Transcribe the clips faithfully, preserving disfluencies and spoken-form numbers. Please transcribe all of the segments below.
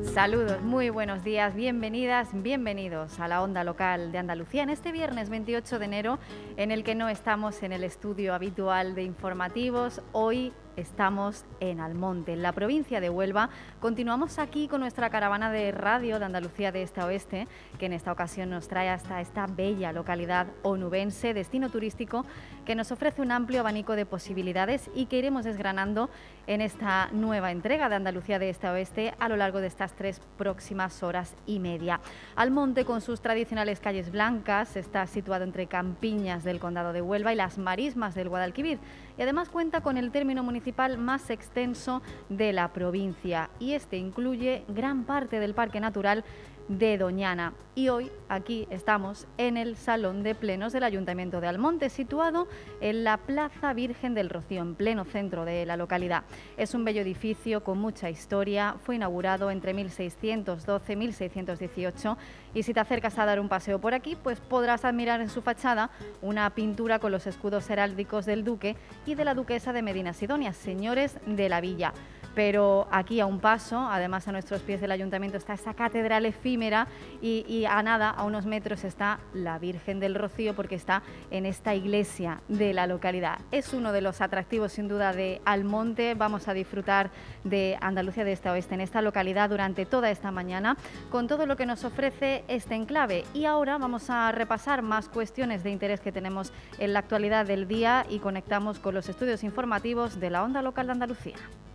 Saludos, muy buenos días, bienvenidas, bienvenidos a la Onda Local de Andalucía en este viernes veintiocho de enero, en el que no estamos en el estudio habitual de informativos. Hoy estamos en Almonte, en la provincia de Huelva. Continuamos aquí con nuestra caravana de radio de Andalucía de este a oeste, que en esta ocasión nos trae hasta esta bella localidad onubense, destino turístico que nos ofrece un amplio abanico de posibilidades y que iremos desgranando en esta nueva entrega de Andalucía de este a oeste a lo largo de estas tres próximas horas y media. Almonte, con sus tradicionales calles blancas, está situado entre Campiñas del Condado de Huelva y las Marismas del Guadalquivir, y además cuenta con el término municipal más extenso de la provincia, y este incluye gran parte del Parque Natural de Doñana. Y hoy aquí estamos en el Salón de Plenos del Ayuntamiento de Almonte, situado en la Plaza Virgen del Rocío, en pleno centro de la localidad. Es un bello edificio con mucha historia, fue inaugurado entre mil seiscientos doce y mil seiscientos dieciocho, y si te acercas a dar un paseo por aquí, pues podrás admirar en su fachada una pintura con los escudos heráldicos del duque y de la duquesa de Medina Sidonia, señores de la villa. Pero aquí a un paso, además a nuestros pies del ayuntamiento, está esa catedral efímera y, y a nada, a unos metros, está la Virgen del Rocío, porque está en esta iglesia de la localidad. Es uno de los atractivos sin duda de Almonte. Vamos a disfrutar de Andalucía de este a oeste en esta localidad durante toda esta mañana con todo lo que nos ofrece este enclave. Y ahora vamos a repasar más cuestiones de interés que tenemos en la actualidad del día y conectamos con los estudios informativos de la Onda Local de Andalucía.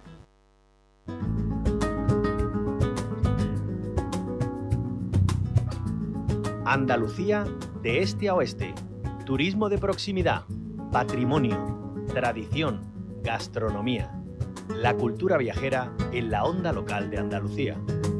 Andalucía de este a oeste, turismo de proximidad, patrimonio, tradición, gastronomía, la cultura viajera en la Onda Local de Andalucía.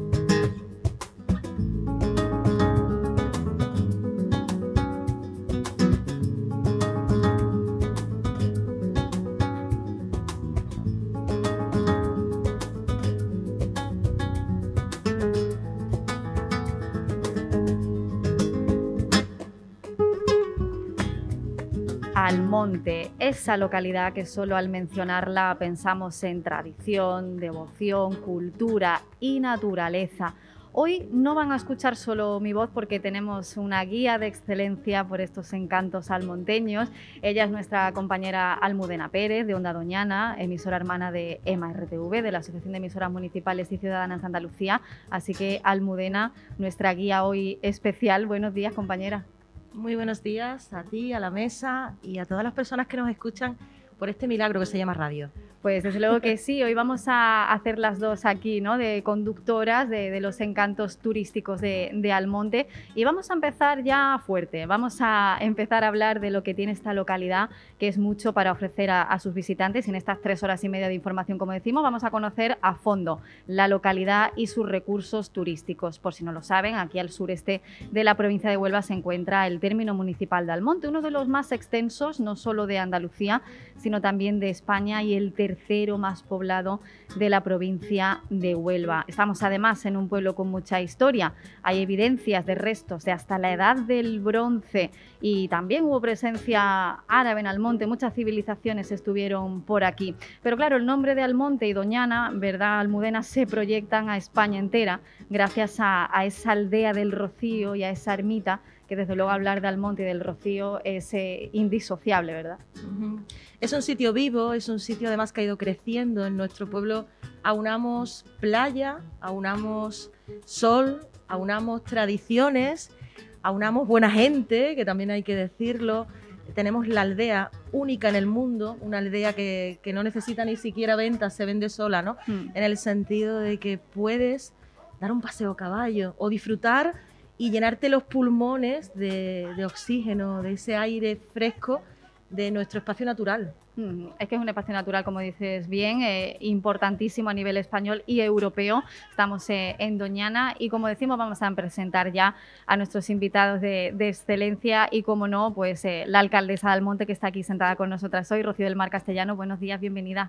Almonte, esa localidad que solo al mencionarla pensamos en tradición, devoción, cultura y naturaleza. Hoy no van a escuchar solo mi voz porque tenemos una guía de excelencia por estos encantos almonteños. Ella es nuestra compañera Almudena Pérez, de Onda Doñana, emisora hermana de E M A R T V, de la Asociación de Emisoras Municipales y Ciudadanas de Andalucía. Así que, Almudena, nuestra guía hoy especial. Buenos días, compañera. Muy buenos días a ti, a la mesa y a todas las personas que nos escuchan por este milagro que se llama radio. Pues desde luego que sí, hoy vamos a hacer las dos aquí, ¿no? De conductoras de, de los encantos turísticos de, de Almonte, y vamos a empezar ya fuerte, vamos a empezar a hablar de lo que tiene esta localidad, que es mucho para ofrecer a, a sus visitantes. En estas tres horas y media de información, como decimos, vamos a conocer a fondo la localidad y sus recursos turísticos. Por si no lo saben, aquí al sureste de la provincia de Huelva se encuentra el término municipal de Almonte, uno de los más extensos, no solo de Andalucía, sino también de España, y el tercero más poblado de la provincia de Huelva. Estamos además en un pueblo con mucha historia. Hay evidencias de restos de hasta la edad del bronce, y también hubo presencia árabe en Almonte. Muchas civilizaciones estuvieron por aquí. Pero claro, el nombre de Almonte y Doñana, ¿verdad, Almudena?, se proyectan a España entera gracias a, a esa aldea del Rocío y a esa ermita, que desde luego hablar de Almonte y del Rocío es eh, indisociable, ¿verdad? Uh-huh. Es un sitio vivo, es un sitio además que ha ido creciendo. En nuestro pueblo aunamos playa, aunamos sol, aunamos tradiciones, aunamos buena gente, que también hay que decirlo. Tenemos la aldea única en el mundo, una aldea que, que no necesita ni siquiera ventas, se vende sola, ¿no? Mm. En el sentido de que puedes dar un paseo a caballo o disfrutar y llenarte los pulmones de, de oxígeno, de ese aire fresco de nuestro espacio natural. Es que es un espacio natural, como dices bien, eh, importantísimo a nivel español y europeo. Estamos eh, en Doñana y, como decimos, vamos a presentar ya a nuestros invitados de, de excelencia y, como no, pues eh, la alcaldesa de Almonte, que está aquí sentada con nosotras hoy, Rocío del Mar Castellano. Buenos días, bienvenida.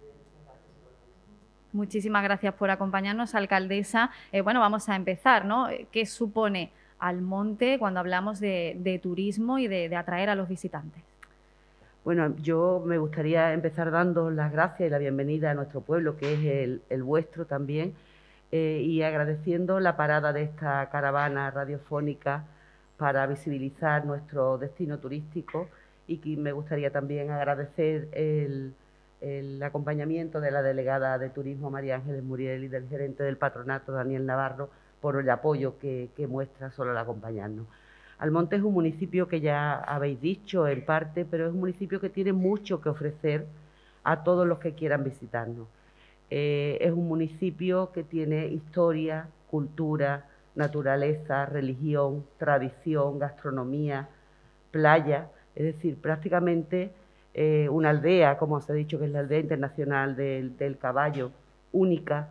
Muchísimas gracias por acompañarnos, alcaldesa. Eh, bueno, vamos a empezar, ¿no? ¿Qué supone Almonte cuando hablamos de, de turismo y de, de atraer a los visitantes? Bueno, yo me gustaría empezar dando las gracias y la bienvenida a nuestro pueblo, que es el, el vuestro también, eh, y agradeciendo la parada de esta caravana radiofónica para visibilizar nuestro destino turístico, y que me gustaría también agradecer el, el acompañamiento de la delegada de Turismo María Ángeles Muriel y del gerente del patronato Daniel Navarro por el apoyo que, que muestra solo al acompañarnos. Almonte es un municipio que ya habéis dicho en parte, pero es un municipio que tiene mucho que ofrecer a todos los que quieran visitarnos. Eh, es un municipio que tiene historia, cultura, naturaleza, religión, tradición, gastronomía, playa, es decir, prácticamente eh, una aldea, como os he dicho, que es la aldea internacional del, del caballo, única,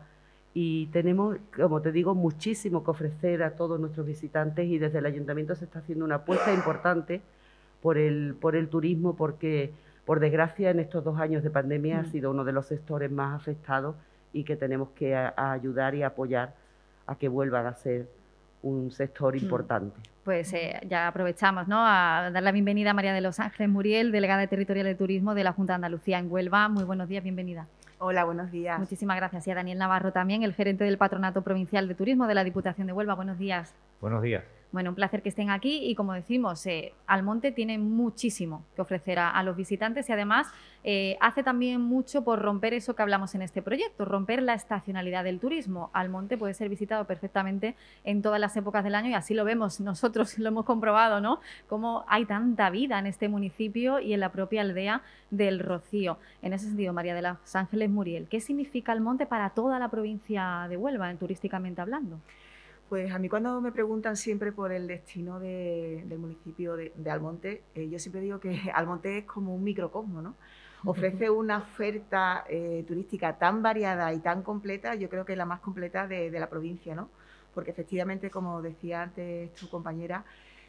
y tenemos, como te digo, muchísimo que ofrecer a todos nuestros visitantes, y desde el Ayuntamiento se está haciendo una apuesta importante por el, por el turismo, porque por desgracia en estos dos años de pandemia mm. ha sido uno de los sectores más afectados, y que tenemos que a, a ayudar y apoyar a que vuelvan a ser un sector importante. Pues eh, ya aprovechamos, ¿no?, a dar la bienvenida a María de los Ángeles Muriel, delegada territorial de Turismo de la Junta de Andalucía en Huelva. Muy buenos días, bienvenida. Hola, buenos días. Muchísimas gracias. Y a Daniel Navarro también, el gerente del Patronato Provincial de Turismo de la Diputación de Huelva. Buenos días. Buenos días. Bueno, un placer que estén aquí, y como decimos, eh, Almonte tiene muchísimo que ofrecer a, a los visitantes, y además eh, hace también mucho por romper eso que hablamos en este proyecto, romper la estacionalidad del turismo. Almonte puede ser visitado perfectamente en todas las épocas del año, y así lo vemos nosotros, lo hemos comprobado, ¿no?, cómo hay tanta vida en este municipio y en la propia aldea del Rocío. En ese sentido, María de los Ángeles Muriel, ¿qué significa Almonte para toda la provincia de Huelva, turísticamente hablando? Pues a mí, cuando me preguntan siempre por el destino de, del municipio de, de Almonte, eh, yo siempre digo que Almonte es como un microcosmo, ¿no? Ofrece una oferta eh, turística tan variada y tan completa, yo creo que es la más completa de, de la provincia, ¿no? Porque efectivamente, como decía antes tu compañera,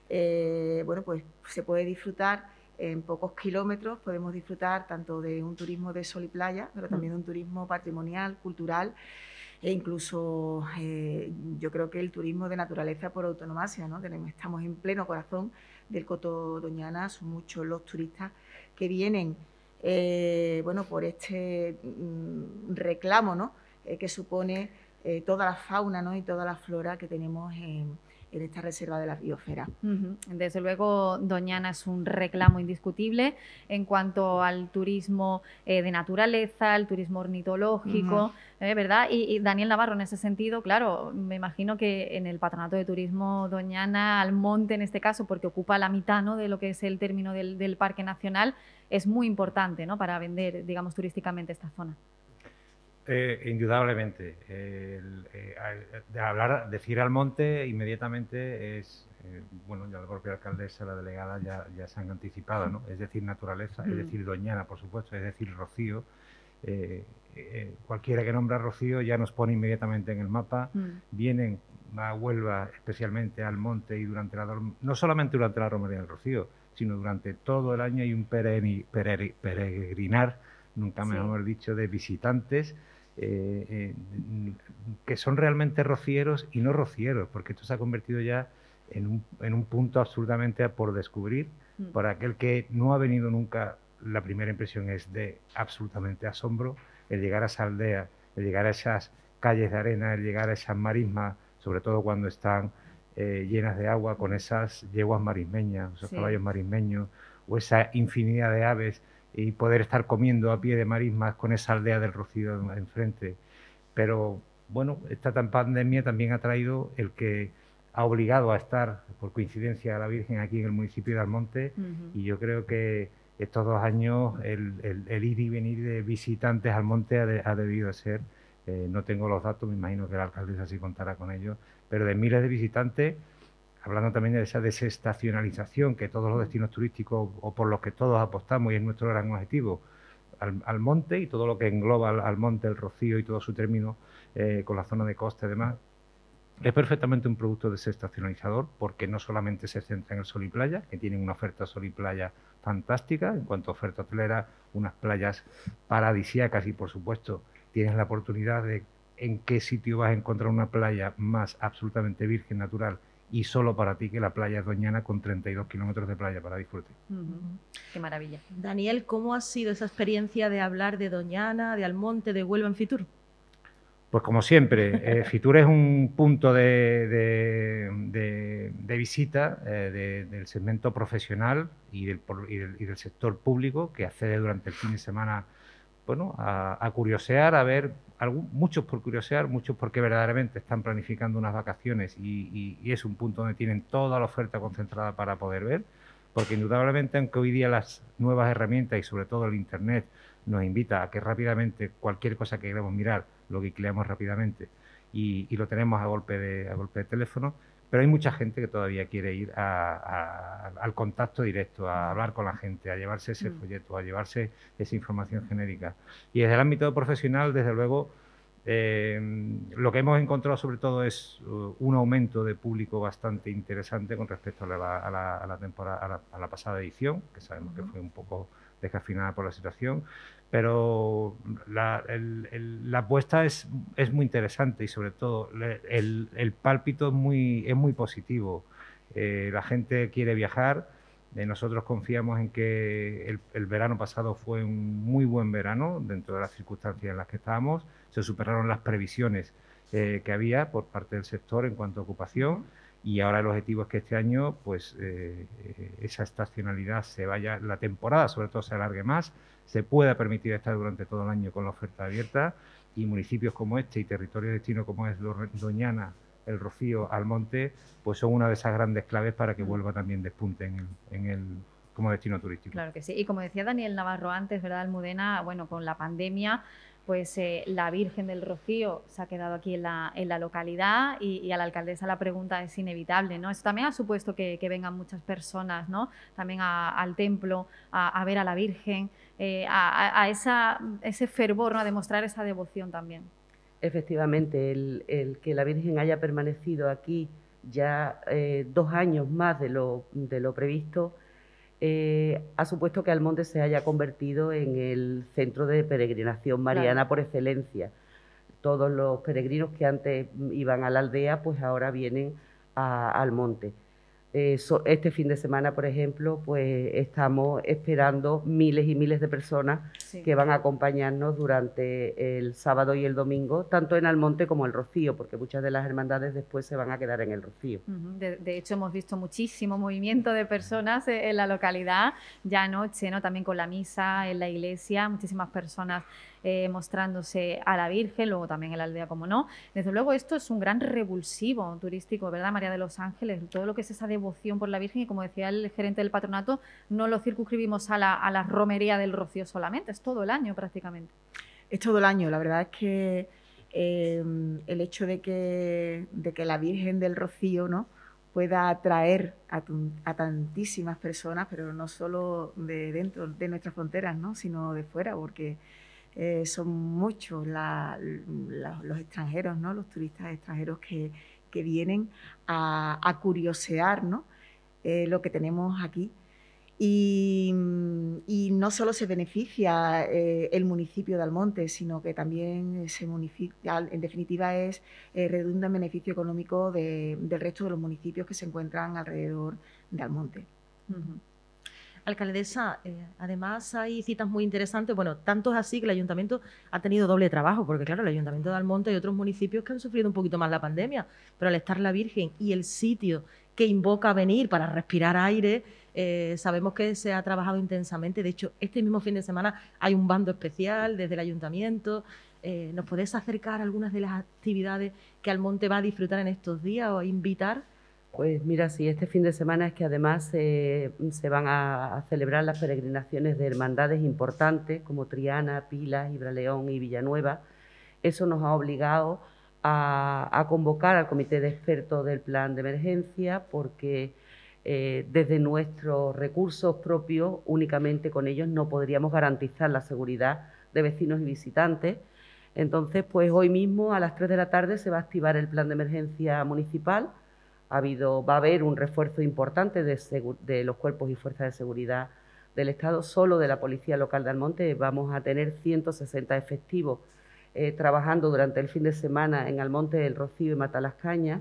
eh, bueno, pues se puede disfrutar en pocos kilómetros, podemos disfrutar tanto de un turismo de sol y playa, pero también de un turismo patrimonial, cultural, e incluso eh, yo creo que el turismo de naturaleza por autonomasia, ¿no? Tenemos, estamos en pleno corazón del Coto Doñana, son muchos los turistas que vienen eh, bueno, por este mm, reclamo, ¿no?, eh, que supone eh, toda la fauna, ¿no?, y toda la flora que tenemos en, en esta reserva de la biosfera. Uh-huh. Desde luego, Doñana es un reclamo indiscutible en cuanto al turismo eh, de naturaleza, el turismo ornitológico, uh-huh. eh, ¿verdad? Y, y Daniel Navarro, en ese sentido, claro, me imagino que en el Patronato de Turismo Doñana, Almonte en este caso, porque ocupa la mitad, ¿no?, de lo que es el término del, del Parque Nacional, es muy importante, ¿no?, para vender, digamos, turísticamente esta zona. Eh, indudablemente. Eh, el, eh, de hablar, decir Almonte inmediatamente es, eh, bueno, ya la propia alcaldesa, la delegada ya, ya se han anticipado, ¿no? Es decir, naturaleza, mm. es decir, Doñana, por supuesto, es decir, Rocío. Eh, eh, cualquiera que nombra Rocío ya nos pone inmediatamente en el mapa. Mm. Vienen a Huelva, especialmente a Almonte, y durante la, no solamente durante la romería del Rocío, sino durante todo el año hay un peregri, peregri, peregrinar, nunca mejor sí. dicho, de visitantes eh, eh, que son realmente rocieros y no rocieros, porque esto se ha convertido ya en un, en un punto absolutamente por descubrir. Mm. Para aquel que no ha venido nunca, la primera impresión es de absolutamente asombro, el llegar a esa aldea, el llegar a esas calles de arena, el llegar a esas marismas, sobre todo cuando están eh, llenas de agua, con esas yeguas marismeñas, esos sí. caballos marismeños, o esa infinidad de aves, y poder estar comiendo a pie de marismas con esa aldea del Rocío enfrente. Pero bueno, esta pandemia también ha traído el que ha obligado a estar, por coincidencia, a la Virgen aquí en el municipio de Almonte, uh-huh. y yo creo que estos dos años el, el, el ir y venir de visitantes al monte ha, de, ha debido de ser, eh, no tengo los datos, me imagino que la alcaldesa sí contará con ellos, pero de miles de visitantes, hablando también de esa desestacionalización que todos los destinos turísticos, o por los que todos apostamos y es nuestro gran objetivo, al, al monte, y todo lo que engloba al, al monte, el Rocío y todo su término eh, con la zona de costa y demás, es perfectamente un producto desestacionalizador, porque no solamente se centra en el sol y playa, que tienen una oferta sol y playa fantástica, en cuanto a oferta hotelera, unas playas paradisíacas, y por supuesto tienes la oportunidad de en qué sitio vas a encontrar una playa más absolutamente virgen, natural, y solo para ti, que la playa Doñana, con treinta y dos kilómetros de playa para disfrutar. Uh-huh. Qué maravilla. Daniel, ¿cómo ha sido esa experiencia de hablar de Doñana, de Almonte, de Huelva en Fitur? Pues como siempre, eh, Fitur es un punto de, de, de, de visita eh, de, del segmento profesional y del, y, del, y del sector público que accede durante el fin de semana, bueno, a, a curiosear, a ver, algún, muchos por curiosear, muchos porque verdaderamente están planificando unas vacaciones y, y, y es un punto donde tienen toda la oferta concentrada para poder ver, porque indudablemente, aunque hoy día las nuevas herramientas y sobre todo el Internet nos invita a que rápidamente cualquier cosa que queramos mirar lo guicleamos rápidamente y, y lo tenemos a golpe de a golpe de teléfono, pero hay mucha gente que todavía quiere ir a, a, al contacto directo, a hablar con la gente, a llevarse ese folleto, a llevarse esa información genérica. Y desde el ámbito profesional, desde luego, eh, lo que hemos encontrado sobre todo es uh, un aumento de público bastante interesante con respecto a la, a la, a la temporada, a la, a la pasada edición, que sabemos que fue un poco descafinada por la situación, pero la, el, el, la apuesta es, es muy interesante y sobre todo el, el pálpito es muy, es muy positivo. Eh, la gente quiere viajar, eh, nosotros confiamos en que el, el verano pasado fue un muy buen verano dentro de las circunstancias en las que estábamos, se superaron las previsiones eh, que había por parte del sector en cuanto a ocupación. Y ahora el objetivo es que este año, pues, eh, esa estacionalidad se vaya, la temporada sobre todo se alargue más, se pueda permitir estar durante todo el año con la oferta abierta y municipios como este y territorios de destino como es Doñana, El Rocío, Almonte, pues son una de esas grandes claves para que vuelva también despunte en el, en el como destino turístico. Claro que sí. Y como decía Daniel Navarro antes, ¿verdad, Almudena? Bueno, con la pandemia, pues eh, la Virgen del Rocío se ha quedado aquí en la, en la localidad y, y a la alcaldesa la pregunta es inevitable, ¿no? Eso también ha supuesto que, que vengan muchas personas, ¿no? También a, al templo, a, a ver a la Virgen, eh, a, a esa, ese fervor, ¿no? A demostrar esa devoción también. Efectivamente, el, el que la Virgen haya permanecido aquí ya eh, dos años más de lo, de lo previsto, Eh, ha supuesto que Almonte se haya convertido en el centro de peregrinación mariana, claro, por excelencia. Todos los peregrinos que antes iban a la aldea, pues ahora vienen a, a Almonte. Eh, so, este fin de semana, por ejemplo, pues estamos esperando miles y miles de personas sí. que van a acompañarnos durante el sábado y el domingo, tanto en Almonte como en el Rocío, porque muchas de las hermandades después se van a quedar en el Rocío. De, de hecho, hemos visto muchísimo movimiento de personas en la localidad, ya anoche, ¿no? También con la misa en la iglesia, muchísimas personas Eh, mostrándose a la Virgen, luego también en la aldea, como no. Desde luego esto es un gran revulsivo turístico, ¿verdad, María de los Ángeles? Todo lo que es esa devoción por la Virgen y, como decía el gerente del patronato, no lo circunscribimos a la, a la romería del Rocío solamente, es todo el año prácticamente. Es todo el año, la verdad es que eh, el hecho de que, de que la Virgen del Rocío, ¿no?, pueda atraer a, a tantísimas personas, pero no solo de dentro de nuestras fronteras, ¿no?, sino de fuera, porque Eh, son muchos la, la, los extranjeros, ¿no?, los turistas extranjeros que, que vienen a, a curiosear, ¿no?, eh, lo que tenemos aquí. Y, y no solo se beneficia eh, el municipio de Almonte, sino que también se municipio, en definitiva es eh, redunda en beneficio económico de, del resto de los municipios que se encuentran alrededor de Almonte. Uh-huh. Alcaldesa, eh, además hay citas muy interesantes, bueno, tanto es así que el Ayuntamiento ha tenido doble trabajo, porque claro, el Ayuntamiento de Almonte hay otros municipios que han sufrido un poquito más la pandemia, pero al estar la Virgen y el sitio que invoca a venir para respirar aire, eh, sabemos que se ha trabajado intensamente. De hecho, este mismo fin de semana hay un bando especial desde el Ayuntamiento. Eh, ¿Nos podés acercar a algunas de las actividades que Almonte va a disfrutar en estos días o invitar? Pues mira, sí, este fin de semana es que además eh, se van a, a celebrar las peregrinaciones de hermandades importantes como Triana, Pilas, Ibraleón y Villanueva. Eso nos ha obligado a, a convocar al comité de expertos del plan de emergencia porque eh, desde nuestros recursos propios, únicamente con ellos no podríamos garantizar la seguridad de vecinos y visitantes. Entonces, pues hoy mismo a las tres de la tarde se va a activar el plan de emergencia municipal. Ha habido, va a haber un refuerzo importante de, de los cuerpos y fuerzas de seguridad del Estado. Solo de la Policía Local de Almonte vamos a tener ciento sesenta efectivos eh, trabajando durante el fin de semana en Almonte, El Rocío y Matalascañas,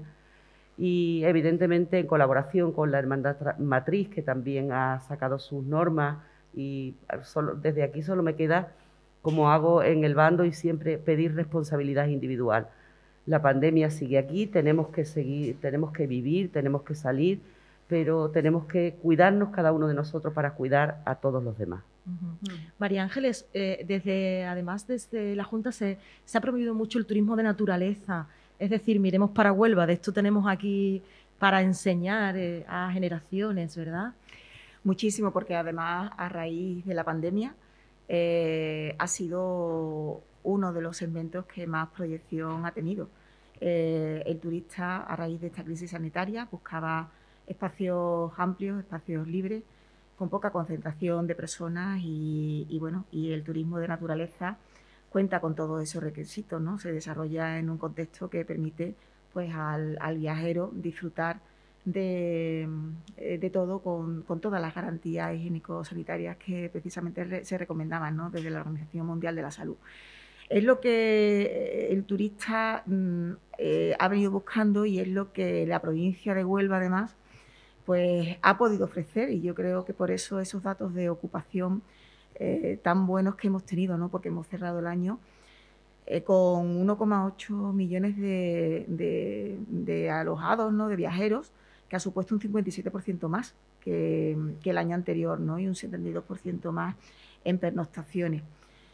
y evidentemente en colaboración con la Hermandad Matriz, que también ha sacado sus normas, y solo, desde aquí solo me queda como hago en el bando y siempre pedir responsabilidad individual. La pandemia sigue aquí, tenemos que seguir, tenemos que vivir, tenemos que salir, pero tenemos que cuidarnos cada uno de nosotros para cuidar a todos los demás. Uh-huh. María Ángeles, eh, desde, además desde la Junta se, se ha promovido mucho el turismo de naturaleza, es decir, miremos para Huelva, de esto tenemos aquí para enseñar eh, a generaciones, ¿verdad? Muchísimo, porque además a raíz de la pandemia eh, ha sido uno de los segmentos que más proyección ha tenido. Eh, el turista, a raíz de esta crisis sanitaria, buscaba espacios amplios, espacios libres, con poca concentración de personas y, y bueno, y el turismo de naturaleza cuenta con todos esos requisitos, ¿no? Se desarrolla en un contexto que permite, pues, al, al viajero disfrutar de, de todo con, con todas las garantías higiénico-sanitarias que precisamente re, se recomendaban, ¿no? Desde la Organización Mundial de la Salud. Es lo que el turista mm, eh, ha venido buscando y es lo que la provincia de Huelva, además, pues ha podido ofrecer, y yo creo que por eso esos datos de ocupación eh, tan buenos que hemos tenido, ¿no? Porque hemos cerrado el año eh, con uno coma ocho millones de, de, de alojados, ¿no? De viajeros, que ha supuesto un cincuenta y siete por ciento más que, que el año anterior, ¿no? Y un setenta y dos por ciento más en pernoctaciones.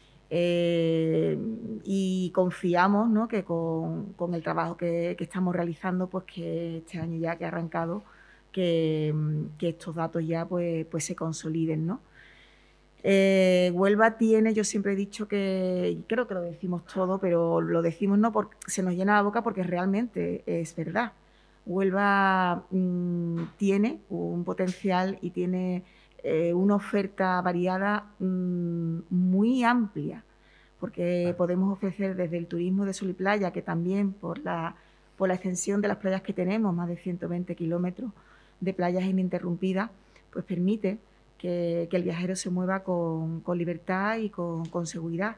Eh, y confiamos, ¿no? Que con, con el trabajo que, que estamos realizando, pues que este año ya que ha arrancado, que, que estos datos ya pues, pues se consoliden, ¿no? Eh, Huelva tiene, yo siempre he dicho que, y creo que lo decimos todo, pero lo decimos no porque se nos llena la boca, porque realmente es verdad. Huelva mmm, tiene un potencial y tiene eh, una oferta variada mmm, muy amplia, porque podemos ofrecer desde el turismo de sol y playa, que también por la, por la extensión de las playas que tenemos, más de ciento veinte kilómetros de playas ininterrumpidas, pues permite que, que el viajero se mueva con, con libertad y con, con seguridad,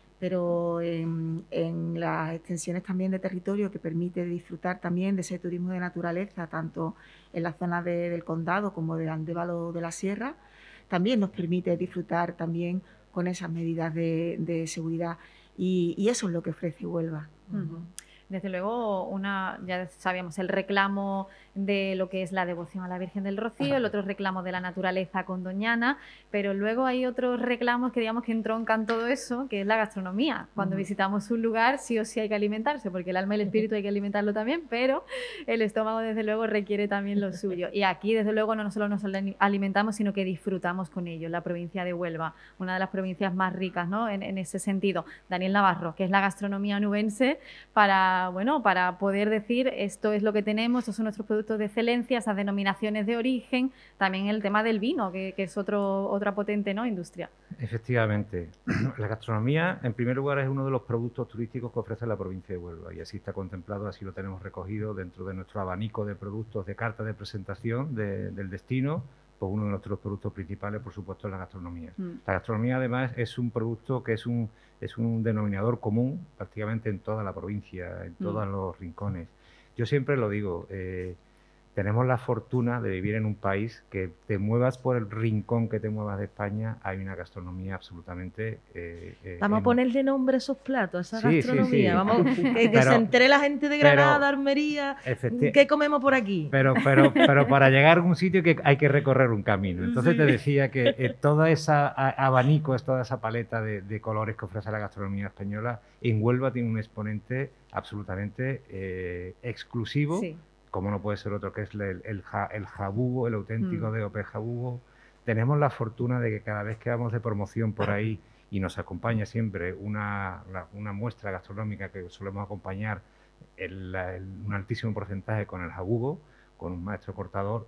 pero en, en las extensiones también de territorio que permite disfrutar también de ese turismo de naturaleza, tanto en la zona de, del condado como del Andévalo de la Sierra, también nos permite disfrutar también con esas medidas de, de seguridad y, y eso es lo que ofrece Huelva. Uh-huh. Desde luego, una, ya sabíamos el reclamo de lo que es la devoción a la Virgen del Rocío, el otro reclamo de la naturaleza con Doñana, pero luego hay otros reclamos que digamos que entroncan todo eso, que es la gastronomía. Cuando uh-huh. visitamos un lugar, sí o sí hay que alimentarse, porque el alma y el espíritu hay que alimentarlo también, pero el estómago desde luego requiere también lo suyo. Y aquí desde luego no solo nos alimentamos, sino que disfrutamos con ello. La provincia de Huelva, una de las provincias más ricas, ¿no? en, en ese sentido. Daniel Navarro, que es la gastronomía onubense, para, bueno, para poder decir esto es lo que tenemos, estos son nuestros productos de excelencia, esas denominaciones de origen, también el tema del vino, que, que es otro, otra potente, ¿no? industria. Efectivamente. La gastronomía, en primer lugar, es uno de los productos turísticos que ofrece la provincia de Huelva y así está contemplado, así lo tenemos recogido dentro de nuestro abanico de productos de carta de presentación de, del destino. Pues uno de nuestros productos principales, por supuesto, es la gastronomía. Mm. La gastronomía, además, es un producto que es un, es un denominador común prácticamente en toda la provincia, en todos mm. los rincones. Yo siempre lo digo, eh, tenemos la fortuna de vivir en un país que te muevas por el rincón que te muevas de España, hay una gastronomía absolutamente... Eh, eh, Vamos en... a ponerle nombre a esos platos, a esa sí, gastronomía. Sí, sí. Vamos, que, que pero, se entere la gente de Granada, pero, Almería, efecti... ¿qué comemos por aquí? Pero, pero, pero para llegar a un sitio que hay que recorrer un camino. Entonces sí. te decía que eh, toda esa abanico, toda esa paleta de, de colores que ofrece la gastronomía española, en Huelva tiene un exponente absolutamente eh, exclusivo. Sí. Como no puede ser otro, que es el, el, el jabugo, el auténtico mm. D O P jabugo. Tenemos la fortuna de que cada vez que vamos de promoción por ahí y nos acompaña siempre una, una muestra gastronómica que solemos acompañar el, el, un altísimo porcentaje con el jabugo, con un maestro cortador,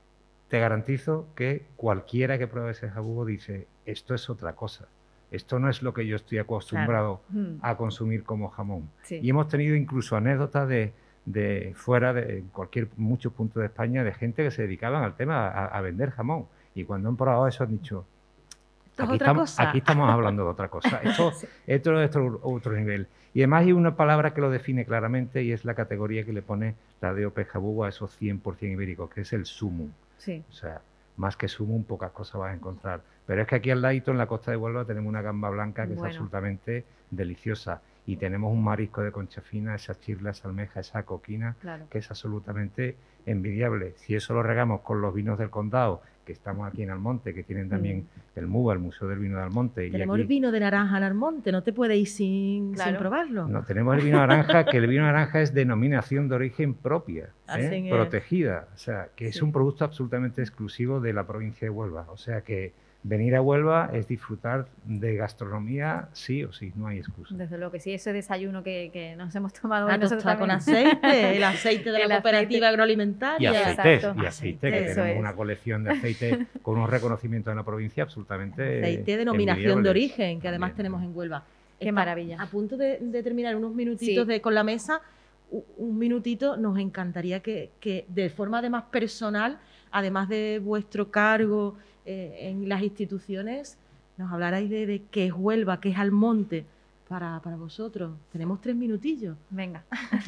te garantizo que cualquiera que pruebe ese jabugo dice, esto es otra cosa. Esto no es lo que yo estoy acostumbrado claro. mm. a consumir como jamón. Sí. Y hemos tenido incluso anécdotas de... de fuera de cualquier muchos puntos de España de gente que se dedicaban al tema a, a vender jamón y cuando han probado eso han dicho aquí estamos, aquí estamos hablando de otra cosa esto, sí. esto es otro, otro nivel y además hay una palabra que lo define claramente y es la categoría que le pone la D O P jabugo a esos cien por cien ibéricos que es el sumum sí. o sea más que sumum pocas cosas vas a encontrar Pero es que aquí al ladito, en la costa de Huelva, tenemos una gamba blanca que Bueno. es absolutamente deliciosa. Y tenemos un marisco de concha fina, esa chirla, esa almeja, esa coquina, Claro. que es absolutamente envidiable. Si eso lo regamos con los vinos del condado, que estamos aquí en Almonte, que tienen también Mm. el MUBA, el Museo del Vino de Almonte. Tenemos y el aquí vino de naranja en Almonte, no te puedes ir sin, Claro. sin probarlo. no, tenemos el vino naranja, que el vino naranja es denominación de origen propia, Así ¿eh? es. protegida. O sea, que es Sí. un producto absolutamente exclusivo de la provincia de Huelva. O sea que venir a Huelva es disfrutar de gastronomía sí o sí, no hay excusa. Desde luego que sí, ese desayuno que, que nos hemos tomado hoy La nosotros tostada con también. aceite, el aceite de El la cooperativa aceite. Y agroalimentaria. aceites, Exacto. y aceite, que Aceite, tenemos eso una es. colección de aceite con unos reconocimientos en la provincia absolutamente Aceite de denominación de envidiables. origen, que además También. tenemos en Huelva. Qué Está maravilla. A punto de, de terminar unos minutitos Sí. de, con la mesa, u- un minutito, nos encantaría que, que de forma además personal, además de vuestro cargo eh, en las instituciones, nos hablarais de, de qué es Huelva, qué es Almonte para, para vosotros. Tenemos tres minutillos. Venga,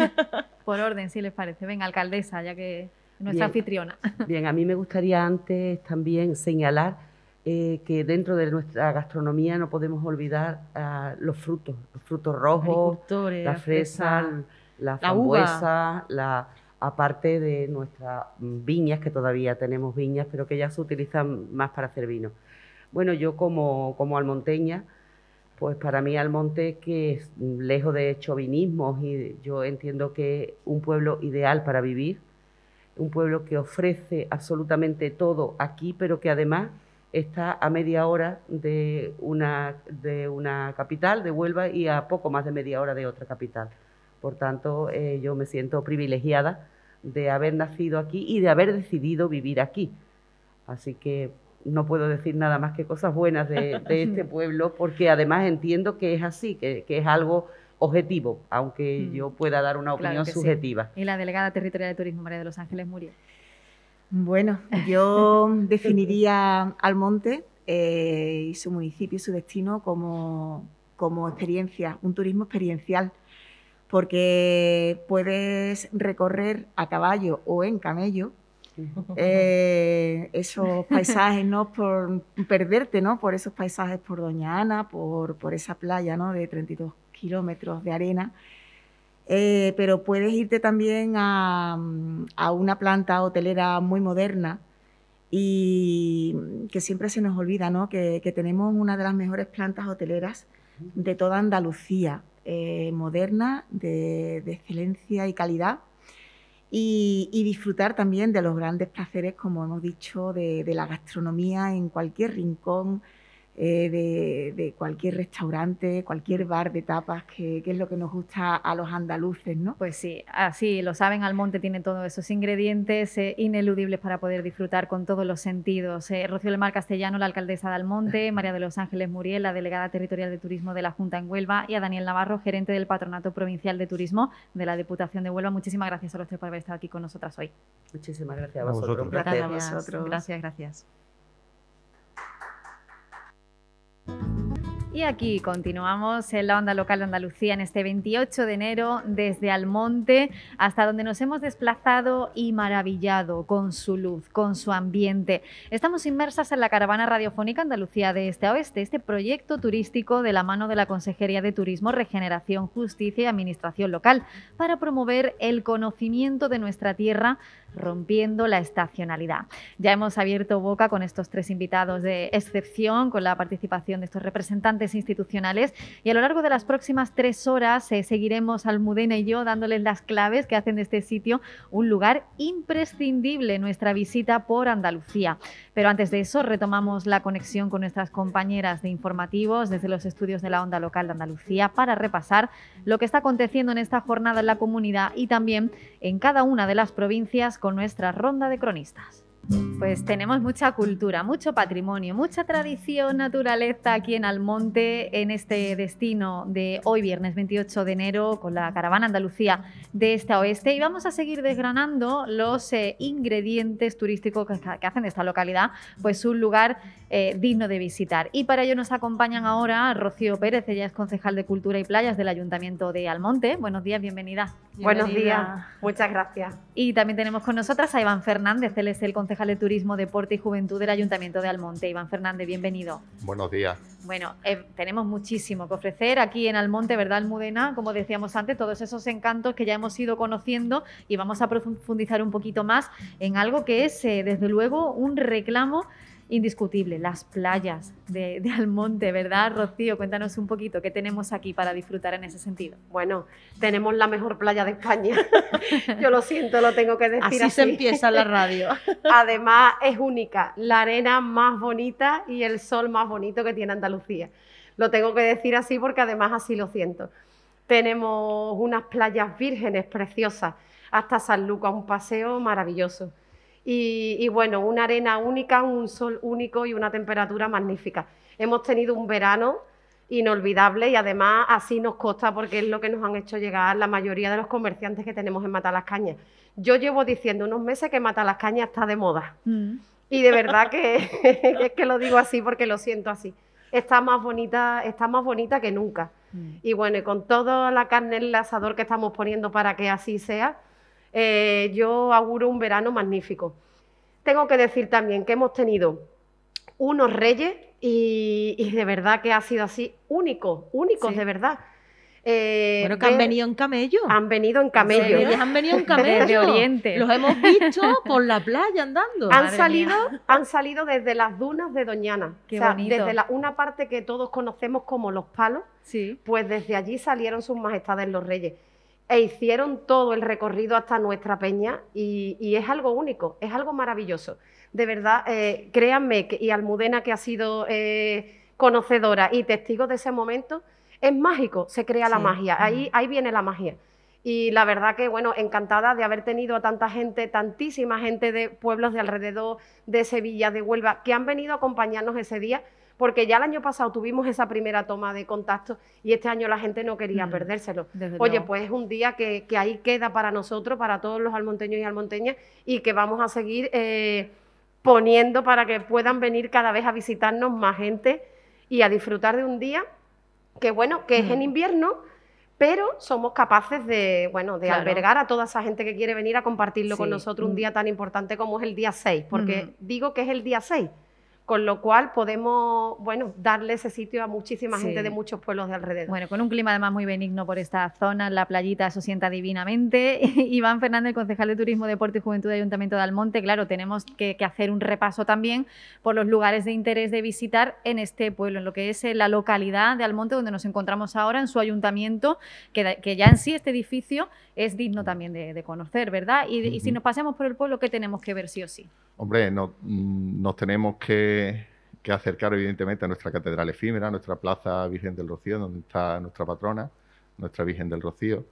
por orden, si les parece. Venga, alcaldesa, ya que es nuestra Bien. anfitriona. Bien, a mí me gustaría antes también señalar eh, que dentro de nuestra gastronomía no podemos olvidar ah, los frutos, los frutos rojos, Agricultores, la fresa, la la uva. frambuesa, la, aparte de nuestras mm, viñas, que todavía tenemos viñas, pero que ya se utilizan más para hacer vino. Bueno, yo como, como almonteña, pues para mí Almonte, que es mm, lejos de chauvinismos, y yo entiendo que es un pueblo ideal para vivir, un pueblo que ofrece absolutamente todo aquí, pero que además está a media hora de una, de una capital, de Huelva, y a poco más de media hora de otra capital. Por tanto, eh, yo me siento privilegiada de haber nacido aquí y de haber decidido vivir aquí. Así que no puedo decir nada más que cosas buenas de, de este pueblo, porque además entiendo que es así, que, que es algo objetivo, aunque Mm. yo pueda dar una Claro opinión que sí. subjetiva. Y la delegada territorial de turismo, María de los Ángeles Muriel. Bueno, yo definiría Almonte eh, y su municipio y su destino como, como experiencia, un turismo experiencial, porque puedes recorrer a caballo o en camello eh, esos paisajes, ¿no? Por perderte, ¿no? Por esos paisajes por Doña Ana, por, por esa playa, ¿no? De treinta y dos kilómetros de arena. Eh, pero puedes irte también a, a una planta hotelera muy moderna y que siempre se nos olvida, ¿no? Que, que tenemos una de las mejores plantas hoteleras de toda Andalucía, eh, moderna, de, de excelencia y calidad. Y, y disfrutar también de los grandes placeres, como hemos dicho, de, de la gastronomía en cualquier rincón, eh, de, de cualquier restaurante, cualquier bar de tapas, que, que es lo que nos gusta a los andaluces, ¿no? Pues sí, así lo saben, Almonte tiene todos esos ingredientes eh, ineludibles para poder disfrutar con todos los sentidos. Eh, Rocío del Mar Castellano, la alcaldesa de Almonte, María de los Ángeles Muriel, la delegada territorial de turismo de la Junta en Huelva, y a Daniel Navarro, gerente del Patronato Provincial de Turismo de la Diputación de Huelva. Muchísimas gracias a los tres por haber estado aquí con nosotras hoy. Muchísimas gracias a A vosotros. vosotros. Un placer. Gracias a vosotros. Gracias, gracias. Y aquí continuamos en la onda local de Andalucía en este veintiocho de enero desde Almonte, hasta donde nos hemos desplazado y maravillado con su luz, con su ambiente. Estamos inmersas en la caravana radiofónica Andalucía de este a oeste, este proyecto turístico de la mano de la Consejería de Turismo, Regeneración, Justicia y Administración Local, para promover el conocimiento de nuestra tierra, rompiendo la estacionalidad. Ya hemos abierto boca con estos tres invitados de excepción, con la participación de estos representantes institucionales, y a lo largo de las próximas tres horas eh, seguiremos Almudena y yo dándoles las claves que hacen de este sitio un lugar imprescindible en nuestra visita por Andalucía. Pero antes de eso retomamos la conexión con nuestras compañeras de informativos desde los estudios de la onda local de Andalucía para repasar lo que está aconteciendo en esta jornada en la comunidad y también en cada una de las provincias con nuestra ronda de cronistas. Pues tenemos mucha cultura, mucho patrimonio, mucha tradición, naturaleza aquí en Almonte, en este destino de hoy viernes veintiocho de enero con la caravana Andalucía de este a oeste, y vamos a seguir desgranando los eh, ingredientes turísticos que, que hacen de esta localidad pues un lugar eh, digno de visitar. Y para ello nos acompañan ahora Rocío Pérez, ella es concejal de Cultura y Playas del Ayuntamiento de Almonte. Buenos días, bienvenida. Buenos Bienvenida. días, muchas gracias. Y también tenemos con nosotras a Iván Fernández, él es el concejal concejal de Turismo, Deporte y Juventud del Ayuntamiento de Almonte. Iván Fernández, bienvenido. Buenos días. Bueno, eh, tenemos muchísimo que ofrecer aquí en Almonte, ¿verdad, Almudena? Como decíamos antes, todos esos encantos que ya hemos ido conociendo, y vamos a profundizar un poquito más en algo que es, eh, desde luego, un reclamo indiscutible, las playas de, de Almonte, ¿verdad, Rocío? Cuéntanos un poquito qué tenemos aquí para disfrutar en ese sentido. Bueno, tenemos la mejor playa de España. Yo lo siento, lo tengo que decir así. Así se empieza la radio. Además, es única, la arena más bonita y el sol más bonito que tiene Andalucía. Lo tengo que decir así porque además así lo siento. Tenemos unas playas vírgenes preciosas, hasta San Lucas, un paseo maravilloso. Y, y bueno, una arena única, un sol único y una temperatura magnífica. Hemos tenido un verano inolvidable y además así nos consta porque es lo que nos han hecho llegar la mayoría de los comerciantes que tenemos en Matalascañas. Yo llevo diciendo unos meses que Matalascañas está de moda mm. y de verdad que es que lo digo así porque lo siento así. Está más bonita, está más bonita que nunca. Mm. Y bueno, y con toda la carne en el asador que estamos poniendo para que así sea, Eh, yo auguro un verano magnífico. Tengo que decir también que hemos tenido unos reyes y, y de verdad que ha sido así, únicos, únicos sí. de verdad. Eh, bueno, que de, han venido en camello. Han venido en camello. Ellos han venido en camello. De Oriente. Los hemos visto por la playa andando. Han salido, han salido desde las dunas de Doñana. Qué o sea, bonito. Desde la, una parte que todos conocemos como Los Palos, sí. pues desde allí salieron sus majestades los reyes. E hicieron todo el recorrido hasta nuestra peña y, y es algo único, es algo maravilloso. De verdad, eh, créanme, que, y Almudena, que ha sido eh, conocedora y testigo de ese momento, es mágico, se crea sí. la magia, ahí, ahí viene la magia. Y la verdad que, bueno, encantada de haber tenido a tanta gente, tantísima gente de pueblos de alrededor, de Sevilla, de Huelva, que han venido a acompañarnos ese día, porque ya el año pasado tuvimos esa primera toma de contacto y este año la gente no quería mm, perdérselo. Oye, pues es un día que, que ahí queda para nosotros, para todos los almonteños y almonteñas, y que vamos a seguir eh, poniendo para que puedan venir cada vez a visitarnos más gente y a disfrutar de un día que, bueno, que mm. es en invierno, pero somos capaces de, bueno, de claro. albergar a toda esa gente que quiere venir a compartirlo sí. con nosotros un día tan importante como es el día seis, porque mm. digo que es el día seis, con lo cual podemos, bueno, darle ese sitio a muchísima sí. gente de muchos pueblos de alrededor. Bueno, con un clima además muy benigno por esta zona, la playita eso sienta divinamente. Iván Fernández, concejal de Turismo, Deporte y Juventud del Ayuntamiento de Almonte, claro, tenemos que, que hacer un repaso también por los lugares de interés de visitar en este pueblo, en lo que es la localidad de Almonte, donde nos encontramos ahora, en su ayuntamiento, que, que ya en sí este edificio es digno también de, de conocer, ¿verdad? Y, uh-huh. y si nos pasamos por el pueblo, ¿qué tenemos que ver sí o sí? Hombre, no, nos tenemos que, que acercar evidentemente a nuestra catedral efímera, a nuestra plaza Virgen del Rocío, donde está nuestra patrona, nuestra Virgen del Rocío.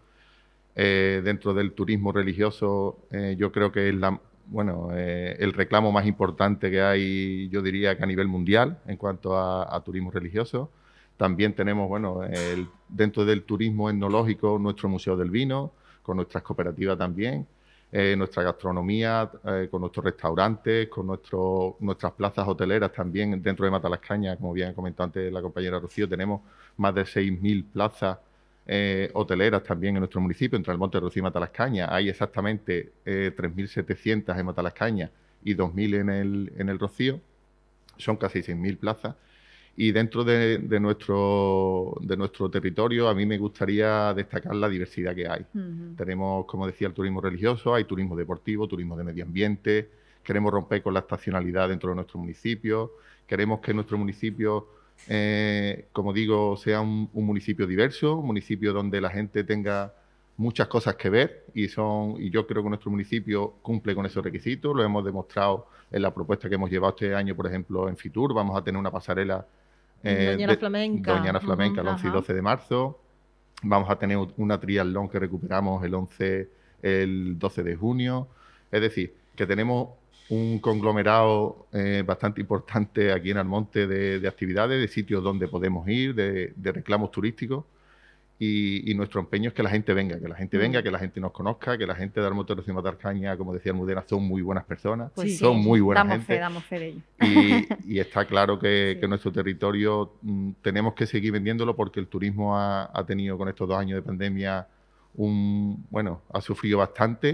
Eh, dentro del turismo religioso, eh, yo creo que es la, bueno, eh, el reclamo más importante que hay, yo diría que a nivel mundial, en cuanto a, a turismo religioso. También tenemos, bueno, el, dentro del turismo etnológico, nuestro Museo del Vino, con nuestras cooperativas también. Eh, nuestra gastronomía, eh, con nuestros restaurantes, con nuestro, nuestras plazas hoteleras también dentro de Matalascañas, como bien ha comentado antes la compañera Rocío, tenemos más de seis mil plazas eh, hoteleras también en nuestro municipio, entre Almonte, Rocío y Matalascañas. Hay exactamente eh, tres mil setecientas en Matalascañas y dos mil en el, en el Rocío, son casi seis mil plazas. Y dentro de, de, nuestro, de nuestro territorio a mí me gustaría destacar la diversidad que hay. Uh-huh. Tenemos, como decía, el turismo religioso, hay turismo deportivo, turismo de medio ambiente, queremos romper con la estacionalidad dentro de nuestro municipio, queremos que nuestro municipio, eh, como digo, sea un, un municipio diverso, un municipio donde la gente tenga muchas cosas que ver y, son, y yo creo que nuestro municipio cumple con esos requisitos, lo hemos demostrado en la propuesta que hemos llevado este año, por ejemplo, en Fitur, vamos a tener una pasarela Eh, Doñana Flamenca, Doñana Flamenca uh-huh, el once ajá. y doce de marzo. Vamos a tener una triatlón que recuperamos el once, el doce de junio. Es decir, que tenemos un conglomerado eh, bastante importante aquí en Almonte de, de actividades, de sitios donde podemos ir, de, de reclamos turísticos. Y, y nuestro empeño es que la gente venga, que la gente venga, que la gente nos conozca, que la gente de Almonte, Rocío y Matalascañas, como decía Almudena, son muy buenas personas, pues son sí, muy buena damos gente. Fe, damos fe de ello. Y, y está claro que, sí. que nuestro territorio mm, tenemos que seguir vendiéndolo porque el turismo ha, ha tenido con estos dos años de pandemia un, bueno, ha sufrido bastante,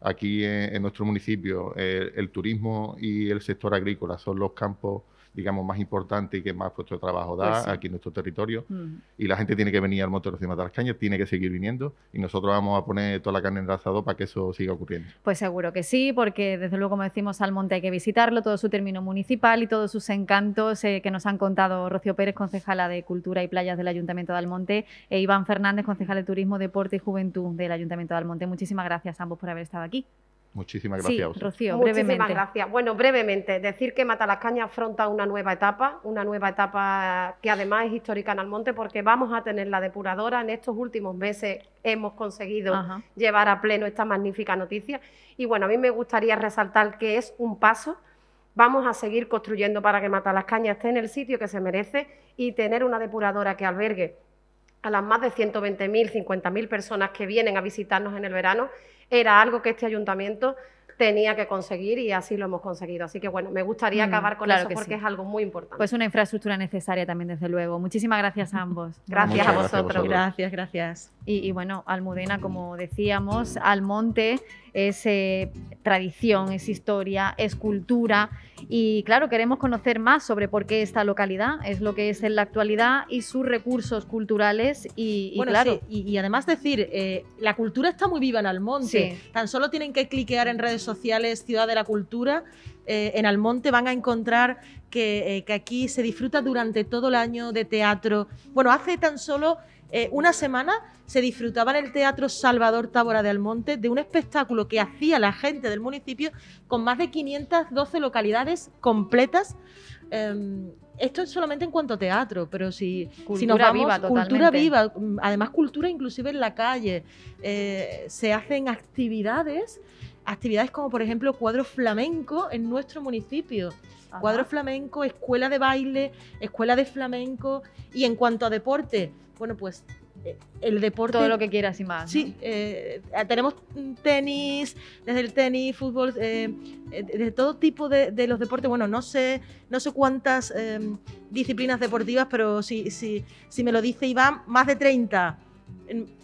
Aquí en, en nuestro municipio el, el turismo y el sector agrícola son los campos, digamos, más importantes y que más puesto de trabajo da Pues sí. aquí en nuestro territorio. Mm. Y la gente tiene que venir al Monte Rocío Matalascañas, tiene que seguir viniendo y nosotros vamos a poner toda la carne en el asador para que eso siga ocurriendo. Pues seguro que sí, porque desde luego, como decimos, Almonte hay que visitarlo, todo su término municipal y todos sus encantos eh, que nos han contado Rocío Pérez, concejala de Cultura y Playas del Ayuntamiento de Almonte, e Iván Fernández, concejal de Turismo, Deporte y Juventud del Ayuntamiento de Almonte. Muchísimas gracias a ambos por haber estado aquí. Muchísimas gracias Sí, a vosotros. Rocío, Muchísimas brevemente. gracias. Bueno, brevemente, decir que Matalascañas afronta una nueva etapa, una nueva etapa que además es histórica en Almonte, porque vamos a tener la depuradora. En estos últimos meses hemos conseguido Ajá. llevar a pleno esta magnífica noticia. Y bueno, a mí me gustaría resaltar que es un paso. Vamos a seguir construyendo para que Matalascañas esté en el sitio que se merece y tener una depuradora que albergue a las más de ciento veinte mil, cincuenta mil personas que vienen a visitarnos en el verano, era algo que este ayuntamiento tenía que conseguir y así lo hemos conseguido. Así que bueno, me gustaría Mm, acabar con claro eso que porque sí. es algo muy importante. Pues una infraestructura necesaria también, desde luego. Muchísimas gracias a ambos. Gracias Muchas a gracias a vosotros. vosotros. Gracias, gracias. Y, y bueno, Almudena, como decíamos, Almonte es eh, tradición, es historia, es cultura y claro, queremos conocer más sobre por qué esta localidad es lo que es en la actualidad y sus recursos culturales y, y Bueno, claro, sí, y, y además decir, eh, la cultura está muy viva en Almonte. Sí. Tan solo tienen que cliquear en redes sociales Ciudad de la Cultura. Eh, en Almonte van a encontrar que, eh, que aquí se disfruta durante todo el año de teatro. Bueno, hace tan solo eh, una semana se disfrutaba en el Teatro Salvador Tábora de Almonte de un espectáculo que hacía la gente del municipio con más de quinientas doce localidades completas. Eh, esto es solamente en cuanto a teatro, pero si, Cultura si nos vamos, viva cultura totalmente. viva, además cultura inclusive en la calle. Eh, se hacen actividades, actividades como por ejemplo cuadro flamenco en nuestro municipio. Ajá. Cuadro flamenco, escuela de baile, escuela de flamenco. Y en cuanto a deporte, bueno, pues eh, el deporte... todo lo que quieras y más. ¿no? Sí, eh, tenemos tenis, desde el tenis, fútbol, eh, eh, de todo tipo de, de los deportes. Bueno, no sé, no sé cuántas eh, disciplinas deportivas, pero si, si, si me lo dice Iván, más de treinta. En-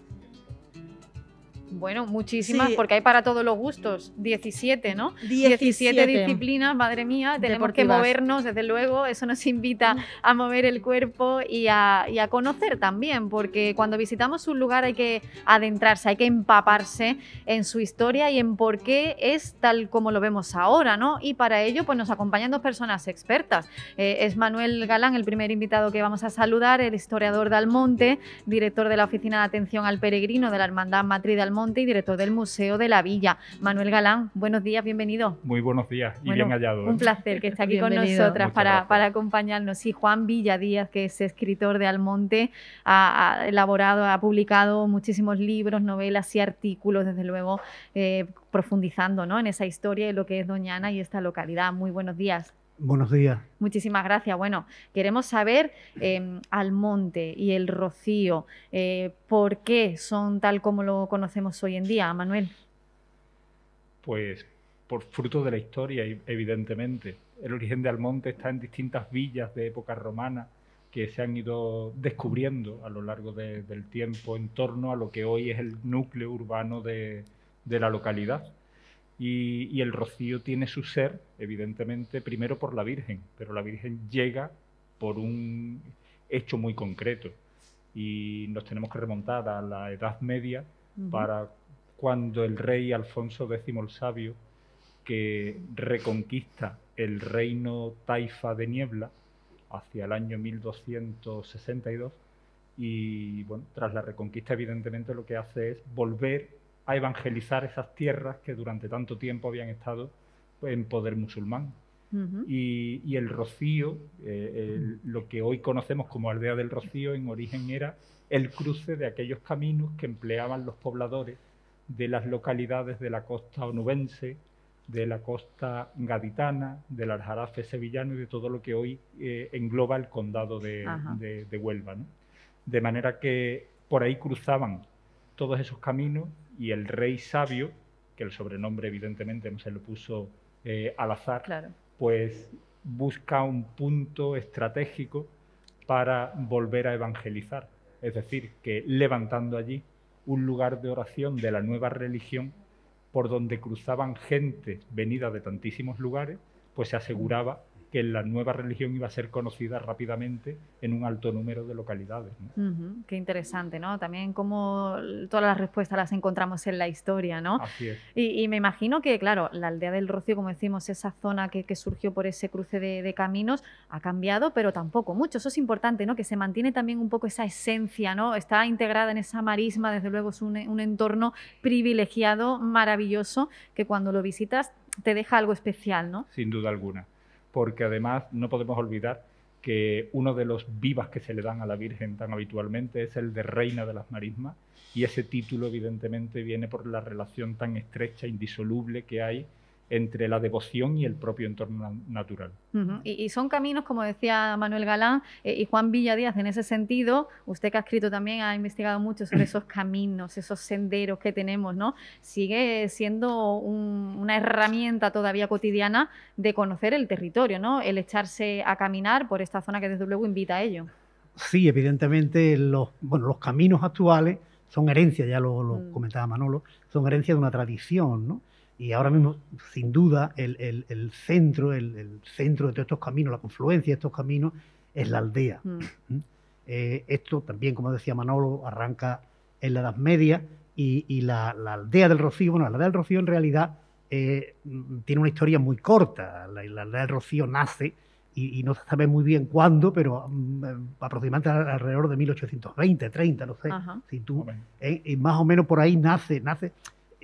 Bueno, muchísimas, Sí. porque hay para todos los gustos. diecisiete, ¿no? diecisiete disciplinas, madre mía. Tenemos que Deportivas. movernos, desde luego. Eso nos invita a mover el cuerpo y a, y a conocer también, porque cuando visitamos un lugar hay que adentrarse, hay que empaparse en su historia y en por qué es tal como lo vemos ahora, ¿no? Y para ello, pues nos acompañan dos personas expertas. Eh, es Manuel Galán, el primer invitado que vamos a saludar, el historiador de Almonte, director de la Oficina de Atención al Peregrino de la Hermandad Matriz de Almonte y director del Museo de la Villa. Manuel Galán, buenos días, bienvenido. Muy buenos días y Bueno, bien hallado. ¿eh? Un placer que esté aquí con Bienvenido. nosotras Muchas para, gracias. para acompañarnos. Y Juan Villa Díaz, que es escritor de Almonte, ha, ha elaborado, ha publicado muchísimos libros, novelas y artículos, desde luego, eh, profundizando, ¿no?, en esa historia y lo que es Doñana y esta localidad. Muy buenos días. Buenos días. Muchísimas gracias. Bueno, queremos saber eh, Almonte y el Rocío, eh, ¿por qué son tal como lo conocemos hoy en día, Manuel? Pues por fruto de la historia, y- evidentemente. El origen de Almonte está en distintas villas de época romana que se han ido descubriendo a lo largo de- del tiempo en torno a lo que hoy es el núcleo urbano de, de la localidad. Y, y el Rocío tiene su ser, evidentemente, primero por la Virgen, pero la Virgen llega por un hecho muy concreto. Y nos tenemos que remontar a la Edad Media para cuando el rey Alfonso décimo el Sabio, que reconquista el reino taifa de Niebla hacia el año mil doscientos sesenta y dos, y bueno, tras la reconquista evidentemente lo que hace es volver a evangelizar esas tierras que durante tanto tiempo habían estado pues, en poder musulmán. Ujú. Y, y el Rocío, eh, el- lo que hoy conocemos como Aldea del Rocío, en origen era el cruce de aquellos caminos que empleaban los pobladores de las localidades de la costa onubense, de la costa gaditana, del Aljarafe sevillano y de todo lo que hoy eh, engloba el condado de, Ajá. de- de Huelva, ¿no? De manera que por ahí cruzaban todos esos caminos y el rey sabio, que el sobrenombre evidentemente no se lo puso eh, al azar, Claro. pues busca un punto estratégico para volver a evangelizar. Es decir, que levantando allí un lugar de oración de la nueva religión por donde cruzaban gente venida de tantísimos lugares, pues se aseguraba que la nueva religión iba a ser conocida rápidamente en un alto número de localidades, ¿no? Uh-huh. Qué interesante, ¿no? También como todas las respuestas las encontramos en la historia, ¿no? Así es. Y, y me imagino que, claro, la aldea del Rocío, como decimos, esa zona que, que surgió por ese cruce de, de caminos, ha cambiado, pero tampoco mucho. Eso es importante, ¿no? Que se mantiene también un poco esa esencia, ¿no? Está integrada en esa marisma, desde luego es un, un entorno privilegiado, maravilloso, que cuando lo visitas te deja algo especial, ¿no? Sin duda alguna. Porque además no podemos olvidar que uno de los vivas que se le dan a la Virgen tan habitualmente es el de Reina de las Marismas, y ese título evidentemente viene por la relación tan estrecha, indisoluble que hay entre la devoción y el propio entorno natural. Uh-huh. y, y son caminos, como decía Manuel Galán eh, y Juan Villadíaz, en ese sentido, usted que ha escrito también, ha investigado mucho sobre esos caminos, esos senderos que tenemos, ¿no? Sigue siendo un, una herramienta todavía cotidiana de conocer el territorio, ¿no? El echarse a caminar por esta zona que desde luego invita a ello. Sí, evidentemente los, bueno, los caminos actuales son herencia, ya lo, lo mm. comentaba Manolo, son herencia de una tradición, ¿no? Y ahora mismo, sin duda, el, el, el centro, el, el centro de todos estos caminos, la confluencia de estos caminos, es la aldea. Mm. ¿Mm? Eh, esto también, como decía Manolo, arranca en la Edad Media, y, y la, la aldea del Rocío, bueno, la aldea del Rocío en realidad eh, tiene una historia muy corta. La, la aldea del Rocío nace, y, y no se sabe muy bien cuándo, pero um, aproximadamente alrededor de mil ochocientos veinte, treinta, no sé. Ajá. Si tú, eh, y más o menos por ahí nace, nace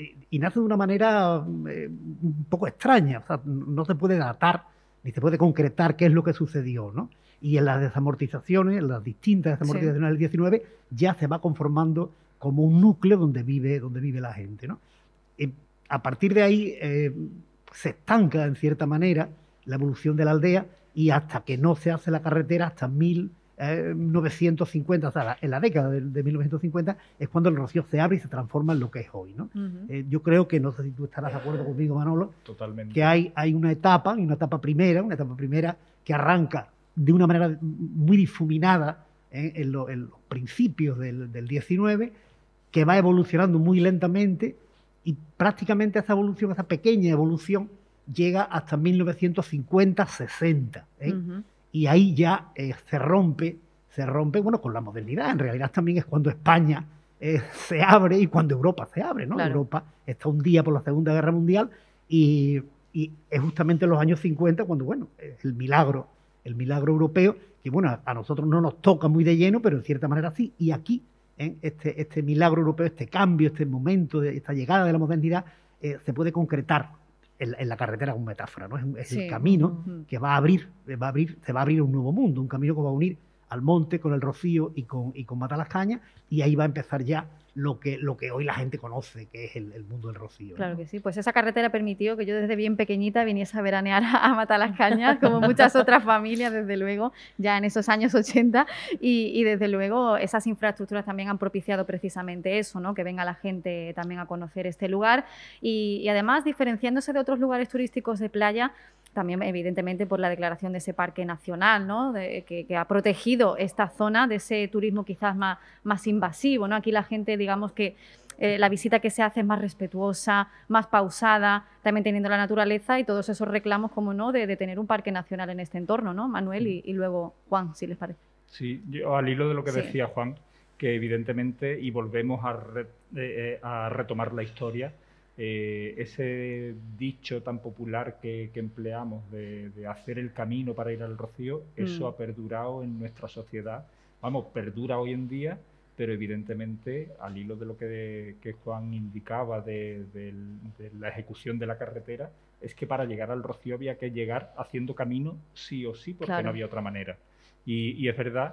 y nace de una manera eh, un poco extraña. O sea, no se puede datar ni se puede concretar qué es lo que sucedió, ¿no? Y en las desamortizaciones, en las distintas desamortizaciones sí. del diecinueve, ya se va conformando como un núcleo donde vive, donde vive la gente, ¿no? Y a partir de ahí eh, se estanca en cierta manera la evolución de la aldea, y hasta que no se hace la carretera, hasta mil novecientos cincuenta, o sea, en la década de, de mil novecientos cincuenta, es cuando el Rocío se abre y se transforma en lo que es hoy, ¿no? Uh-huh. eh, yo creo que, no sé si tú estarás de acuerdo conmigo, Manolo, totalmente, que hay, hay una etapa, una etapa primera, una etapa primera que arranca de una manera muy difuminada eh, en, lo, en los principios del, del diecinueve, que va evolucionando muy lentamente, y prácticamente esa evolución, esa pequeña evolución, llega hasta mil novecientos cincuenta sesenta, ¿eh? Uh-huh. Y ahí ya eh, se rompe, se rompe, bueno, con la modernidad. En realidad también es cuando España eh, se abre y cuando Europa se abre, ¿no? Claro. Europa está hundida por la Segunda Guerra Mundial, y, y es justamente en los años cincuenta cuando, bueno, el milagro, el milagro europeo, que bueno, a, a nosotros no nos toca muy de lleno, pero en cierta manera sí. Y aquí, ¿eh? este, este milagro europeo, este cambio, este momento, de esta llegada de la modernidad, eh, se puede concretar En, en la carretera como metáfora, ¿no? Es, es sí. el camino uh-huh. que va a abrir, va a abrir, se va a abrir un nuevo mundo, un camino que va a unir al monte con el Rocío y con, y con Matalascañas, y ahí va a empezar ya lo que, lo que hoy la gente conoce, que es el, el mundo del Rocío, Claro ¿no? que sí, pues esa carretera permitió que yo desde bien pequeñita viniese a veranear a Matalascañas, como muchas otras familias, desde luego, ya en esos años ochenta, y, y desde luego esas infraestructuras también han propiciado precisamente eso, ¿no? Que venga la gente también a conocer este lugar, y, y además diferenciándose de otros lugares turísticos de playa, también evidentemente por la declaración de ese parque nacional, ¿no? De, que, que ha protegido esta zona de ese turismo quizás más, más invasivo, ¿no? Aquí la gente, digamos que eh, la visita que se hace es más respetuosa, más pausada, también teniendo la naturaleza y todos esos reclamos, como no, de, de tener un parque nacional en este entorno, ¿no? Manuel y, y luego Juan, si les parece. Sí, yo al hilo de lo que sí. decía Juan, que evidentemente, y volvemos a, re, eh, a retomar la historia, Eh, ese dicho tan popular que, que empleamos de, de hacer el camino para ir al Rocío, mm. eso ha perdurado en nuestra sociedad. Vamos, perdura hoy en día, pero evidentemente, al hilo de lo que, que Juan indicaba de, de, de la ejecución de la carretera, es que para llegar al Rocío había que llegar haciendo camino sí o sí, porque claro. no había otra manera. Y, y es verdad,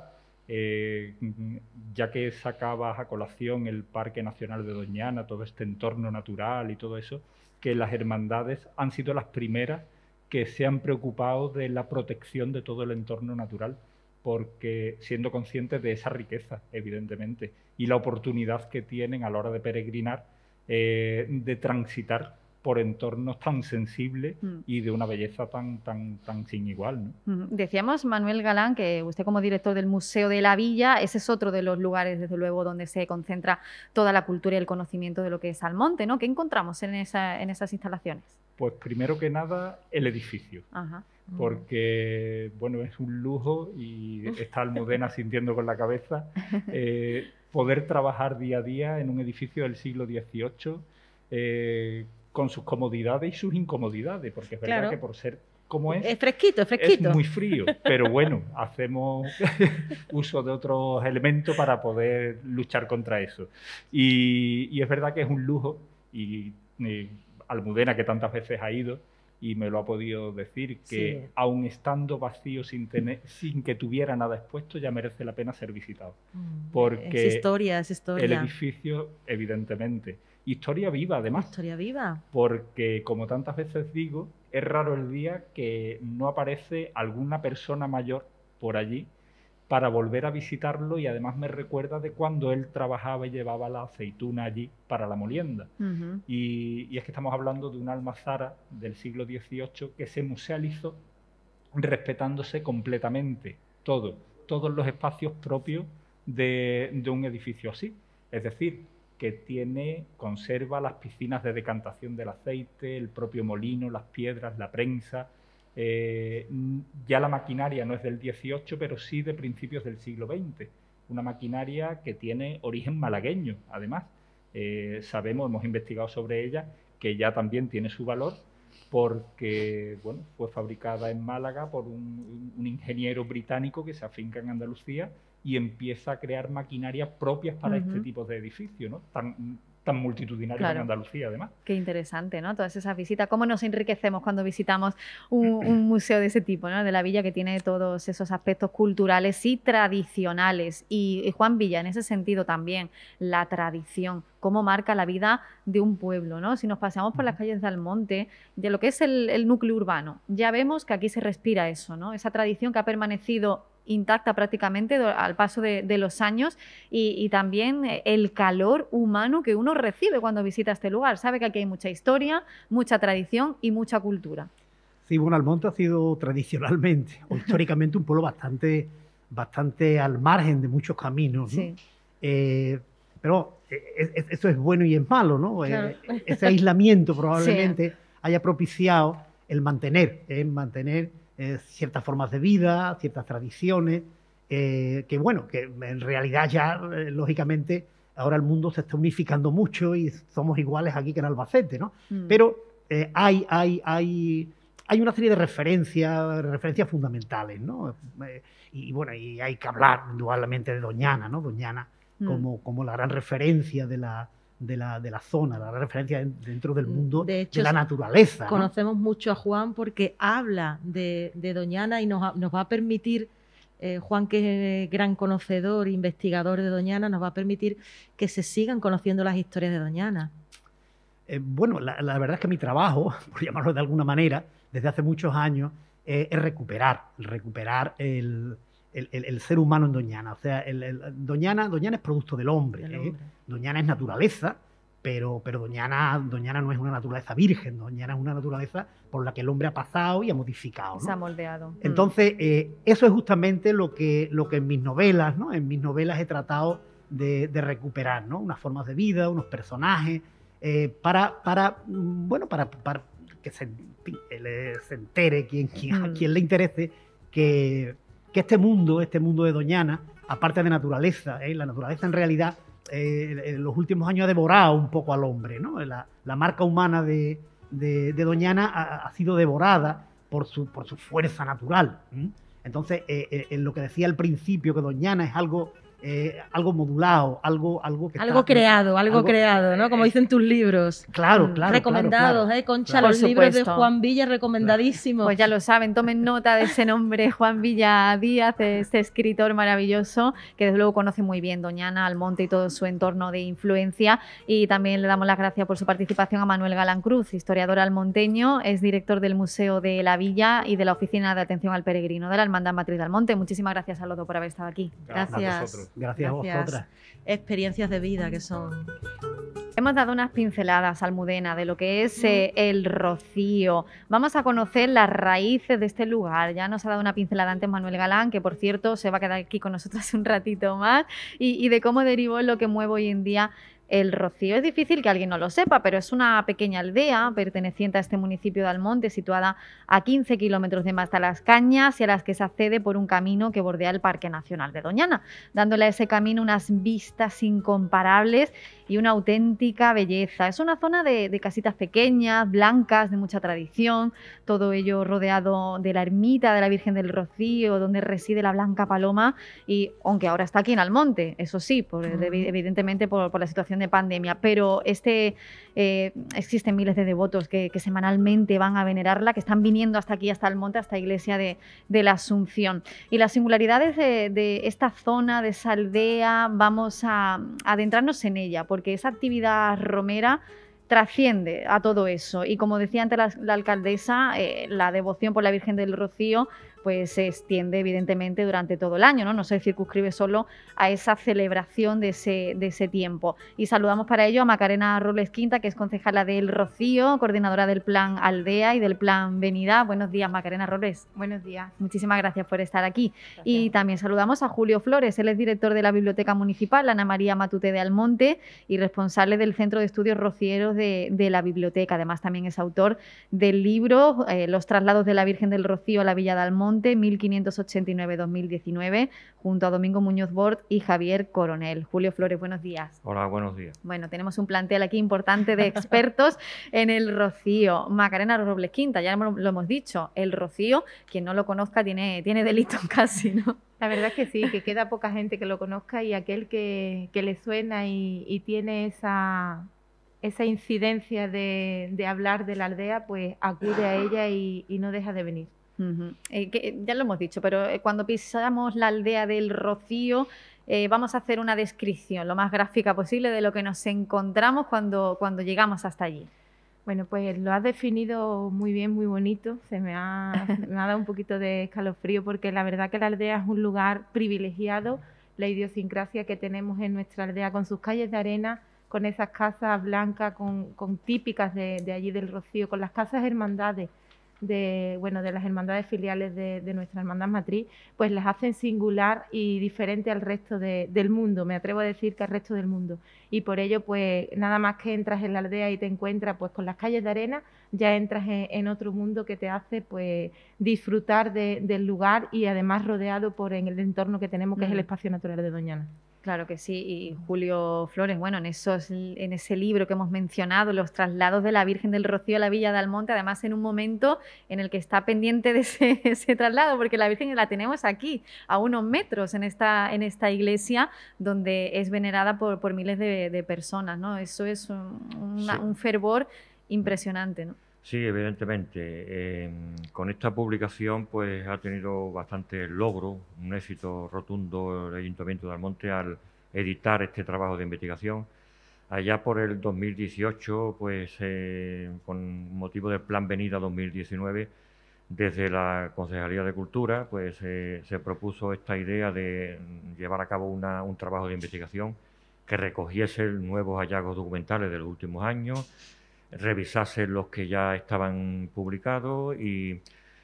Eh, ya que sacabas a colación el Parque Nacional de Doñana, todo este entorno natural y todo eso, que las hermandades han sido las primeras que se han preocupado de la protección de todo el entorno natural, porque siendo conscientes de esa riqueza, evidentemente, y la oportunidad que tienen a la hora de peregrinar, eh, de transitar por entornos tan sensibles Mm. y de una belleza tan, tan, tan sin igual, ¿no? Ujú. Decíamos, Manuel Galán, que usted como director del Museo de la Villa, ese es otro de los lugares, desde luego, donde se concentra toda la cultura y el conocimiento de lo que es Almonte, ¿no? ¿Qué encontramos en, esa, en esas instalaciones? Pues primero que nada, el edificio. Ajá. Porque, bueno, es un lujo y está Almudena sintiendo con la cabeza eh, poder trabajar día a día en un edificio del siglo dieciocho eh, con sus comodidades y sus incomodidades, porque es verdad Claro. que por ser como es, Es fresquito, es fresquito. es muy frío, pero bueno, hacemos uso de otros elementos para poder luchar contra eso. Y, y es verdad que es un lujo y, y Almudena, que tantas veces ha ido, y me lo ha podido decir, que Sí. aun estando vacío sin, tener, sin que tuviera nada expuesto, ya merece la pena ser visitado. Mm, Porque es historia, es historia. el edificio, evidentemente, historia viva además, Historia viva. porque como tantas veces digo, es raro el día que no aparece alguna persona mayor por allí para volver a visitarlo, y además me recuerda de cuando él trabajaba y llevaba la aceituna allí para la molienda. Ujú. Y, y es que estamos hablando de una almazara del siglo dieciocho que se musealizó respetándose completamente todo, todos los espacios propios de, de un edificio así. Es decir, que tiene, conserva las piscinas de decantación del aceite, el propio molino, las piedras, la prensa. Eh, ya la maquinaria no es del dieciocho, pero sí de principios del siglo veinte. Una maquinaria que tiene origen malagueño, además. Eh, sabemos, hemos investigado sobre ella, que ya también tiene su valor, porque bueno, fue fabricada en Málaga por un, un ingeniero británico que se afinca en Andalucía y empieza a crear maquinarias propias para Ujú. este tipo de edificios, ¿no? Tan, tan multitudinarios Claro. en Andalucía, además. Qué interesante, ¿no? Todas esas visitas. ¿Cómo nos enriquecemos cuando visitamos un, un museo de ese tipo, ¿no? De la Villa, que tiene todos esos aspectos culturales y tradicionales. Y, y Juan Villa, en ese sentido también, la tradición, cómo marca la vida de un pueblo, ¿no? Si nos paseamos por las calles de Almonte, de lo que es el, el núcleo urbano, ya vemos que aquí se respira eso, ¿no? Esa tradición que ha permanecido intacta prácticamente do- al paso de, de los años, y, y también eh, el calor humano que uno recibe cuando visita este lugar. Sabe que aquí hay mucha historia, mucha tradición y mucha cultura. Sí, bueno, Almonte ha sido tradicionalmente o históricamente un pueblo bastante, bastante al margen de muchos caminos, ¿no? Sí. Eh, pero eh, es- es- eso es bueno y es malo, ¿no? Claro. Eh, ese aislamiento probablemente haya propiciado el mantener, eh, mantener eh, ciertas formas de vida, ciertas tradiciones, eh, que bueno, que en realidad ya, eh, lógicamente, ahora el mundo se está unificando mucho y somos iguales aquí que en Albacete, ¿no? Mm. Pero eh, hay, hay, hay, hay una serie de referencias, referencias fundamentales, ¿no? Eh, y, y bueno, y hay que hablar indudablemente de Doñana, ¿no? Doñana Mm. como, como la gran referencia de la, de la, de la zona, la gran referencia en- dentro del mundo De de, hecho, la naturaleza, ¿no? Conocemos mucho a Juan porque habla de, de Doñana y nos, ha- nos va a permitir, eh, Juan, que es gran conocedor, investigador de Doñana, nos va a permitir que se sigan conociendo las historias de Doñana. Eh, bueno, la, la verdad es que mi trabajo, por llamarlo de alguna manera, desde hace muchos años, eh, es recuperar, recuperar el, el- el- el ser humano en Doñana. O sea, el, el- Doñana, Doñana es producto del hombre. Del ¿eh? hombre. Doñana es naturaleza, pero, pero Doñana, Doñana no es una naturaleza virgen. Doñana es una naturaleza por la que el hombre ha pasado y ha modificado, ¿no? Se ha moldeado. Mm. Entonces, eh, eso es justamente lo que, lo que en mis novelas, ¿no? En mis novelas he tratado de, de recuperar, ¿no? Unas formas de vida, unos personajes, eh, para, para, mm, bueno, para, para que se, en fin, le- se entere quien, quien, a Mm. quien le interese que, que este mundo, este mundo de Doñana, aparte de naturaleza, ¿eh? La naturaleza en realidad eh, en los últimos años ha devorado un poco al hombre, ¿no? La, la marca humana de, de, de Doñana ha, ha sido devorada por su, por su fuerza natural. ¿m? Entonces, eh, eh, en lo que decía al principio, que Doñana es algo, eh, algo modulado, algo, algo que Algo está- creado, algo, algo- creado, ¿no? Como dicen tus libros. Claro, Mm. claro. Recomendados, claro, ¿eh? Concha, Por los libros de supuesto. Juan Villa recomendadísimos. Pues ya lo saben, tomen nota de ese nombre, Juan Villa Díaz, de este escritor maravilloso que desde luego conoce muy bien Doñana, Almonte y todo su entorno de influencia. Y también le damos las gracias por su participación a Manuel Galán Cruz, historiador almonteño, es director del Museo de la Villa y de la Oficina de Atención al Peregrino de la Hermandad Matriz de Almonte. Muchísimas gracias a los dos por haber estado aquí. Gracias. vosotros. Gracias a vosotras. Experiencias de vida que son. Hemos dado unas pinceladas, Almudena, de lo que es eh, el Rocío. Vamos a conocer las raíces de este lugar. Ya nos ha dado una pincelada antes Manuel Galán, que por cierto se va a quedar aquí con nosotros un ratito más, y, y de cómo derivó en lo que mueve hoy en día el Rocío. Es difícil que alguien no lo sepa, pero es una pequeña aldea perteneciente a este municipio de Almonte, situada a quince kilómetros de Mastalascañas y a las que se accede por un camino que bordea el Parque Nacional de Doñana, dándole a ese camino unas vistas incomparables y una auténtica belleza. Es una zona de, de casitas pequeñas, blancas, de mucha tradición, todo ello rodeado de la ermita de la Virgen del Rocío, donde reside la Blanca Paloma, y aunque ahora está aquí en Almonte, eso sí, por, evidentemente por, por la situación de pandemia, pero este eh, existen miles de devotos que, que semanalmente van a venerarla, que están viniendo hasta aquí, hasta Almonte, hasta la iglesia de, de la Asunción. Y las singularidades de, de esta zona, de esa aldea, vamos a, a adentrarnos en ella, porque esa actividad romera trasciende a todo eso. Y como decía antes la, la alcaldesa, eh, la devoción por la Virgen del Rocío pues se extiende evidentemente durante todo el año, ¿no? No se circunscribe solo a esa celebración de ese, de ese tiempo. Y saludamos para ello a Macarena Robles Quinta, que es concejala del Rocío, coordinadora del Plan Aldea y del Plan Venida. Buenos días, Macarena Robles. Buenos días. Muchísimas gracias por estar aquí. Gracias. Y también saludamos a Julio Flores, él es director de la Biblioteca Municipal Ana María Matute de Almonte y responsable del Centro de Estudios Rocieros de, de la Biblioteca. Además también es autor del libro eh, Los traslados de la Virgen del Rocío a la Villa de Almonte, mil quinientos ochenta y nueve a dos mil diecinueve, junto a Domingo Muñoz Bort y Javier Coronel. Julio Flores, buenos días. Hola, buenos días. Bueno, tenemos un plantel aquí importante de expertos en el Rocío. Macarena Robles Quinta, ya lo hemos dicho, el Rocío, quien no lo conozca tiene, tiene delito casi, ¿no? La verdad es que sí, que queda poca gente que lo conozca y aquel que, que le suena y, y tiene esa, esa incidencia de, de hablar de la aldea, pues acude a ella y, y no deja de venir. Uh-huh. eh, que, ya lo hemos dicho, pero eh, cuando pisamos la aldea del Rocío, eh, vamos a hacer una descripción lo más gráfica posible de lo que nos encontramos cuando, cuando llegamos hasta allí. Bueno, pues lo has definido muy bien, muy bonito. Se me ha, me ha dado un poquito de escalofrío porque la verdad que la aldea es un lugar privilegiado. La idiosincrasia que tenemos en nuestra aldea con sus calles de arena, con esas casas blancas, con, con típicas de, de allí del Rocío, con las casas hermandades, de, bueno, de las hermandades filiales de, de nuestra hermandad matriz, pues las hacen singular y diferente al resto de, del mundo, me atrevo a decir que al resto del mundo. Y por ello, pues nada más que entras en la aldea y te encuentras pues con las calles de arena, ya entras en, en otro mundo que te hace pues disfrutar de, del lugar y además rodeado por en el entorno que tenemos, que mm. es el espacio natural de Doñana. Claro que sí, y Julio Flores, bueno, en, esos, en ese libro que hemos mencionado, los traslados de la Virgen del Rocío a la Villa de Almonte, además en un momento en el que está pendiente de ese, ese traslado, porque la Virgen la tenemos aquí, a unos metros, en esta, en esta iglesia, donde es venerada por, por miles de, de personas, ¿no? Eso es un, una, sí. un fervor impresionante, ¿no? Sí, evidentemente. Eh, con esta publicación pues ha tenido bastante logro, un éxito rotundo el Ayuntamiento de Almonte al editar este trabajo de investigación. Allá por el dos mil dieciocho, pues eh, con motivo del Plan Venida dos mil diecinueve, desde la Concejalía de Cultura, pues eh, se propuso esta idea de llevar a cabo una, un trabajo de investigación que recogiese nuevos hallazgos documentales de los últimos años, revisase los que ya estaban publicados y,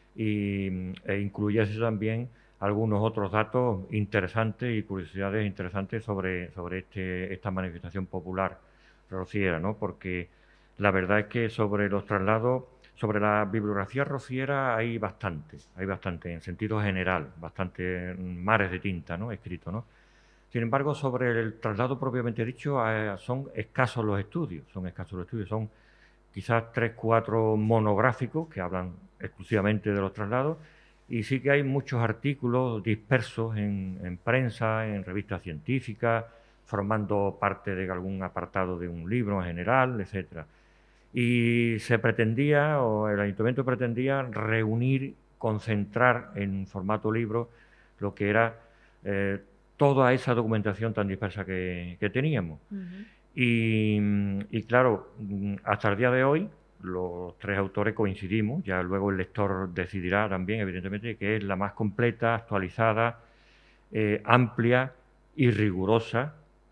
y e incluyese también algunos otros datos interesantes y curiosidades interesantes sobre, sobre este, esta manifestación popular rociera, ¿no? Porque la verdad es que sobre los traslados, sobre la bibliografía rociera hay bastante, hay bastante en sentido general, bastante mares de tinta, ¿no? Escrito, ¿no? Sin embargo, sobre el traslado propiamente dicho, eh, son escasos los estudios, son escasos los estudios, son quizás tres, cuatro monográficos que hablan exclusivamente de los traslados, y sí que hay muchos artículos dispersos en, en prensa, en revistas científicas, formando parte de algún apartado de un libro en general, etcétera. Y se pretendía, o el Ayuntamiento pretendía, reunir, concentrar en formato libro lo que era eh, toda esa documentación tan dispersa que, que teníamos. Uh-huh. Y, y claro, hasta el día de hoy los tres autores coincidimos, ya luego el lector decidirá también, evidentemente, que es la más completa, actualizada, eh, amplia y rigurosa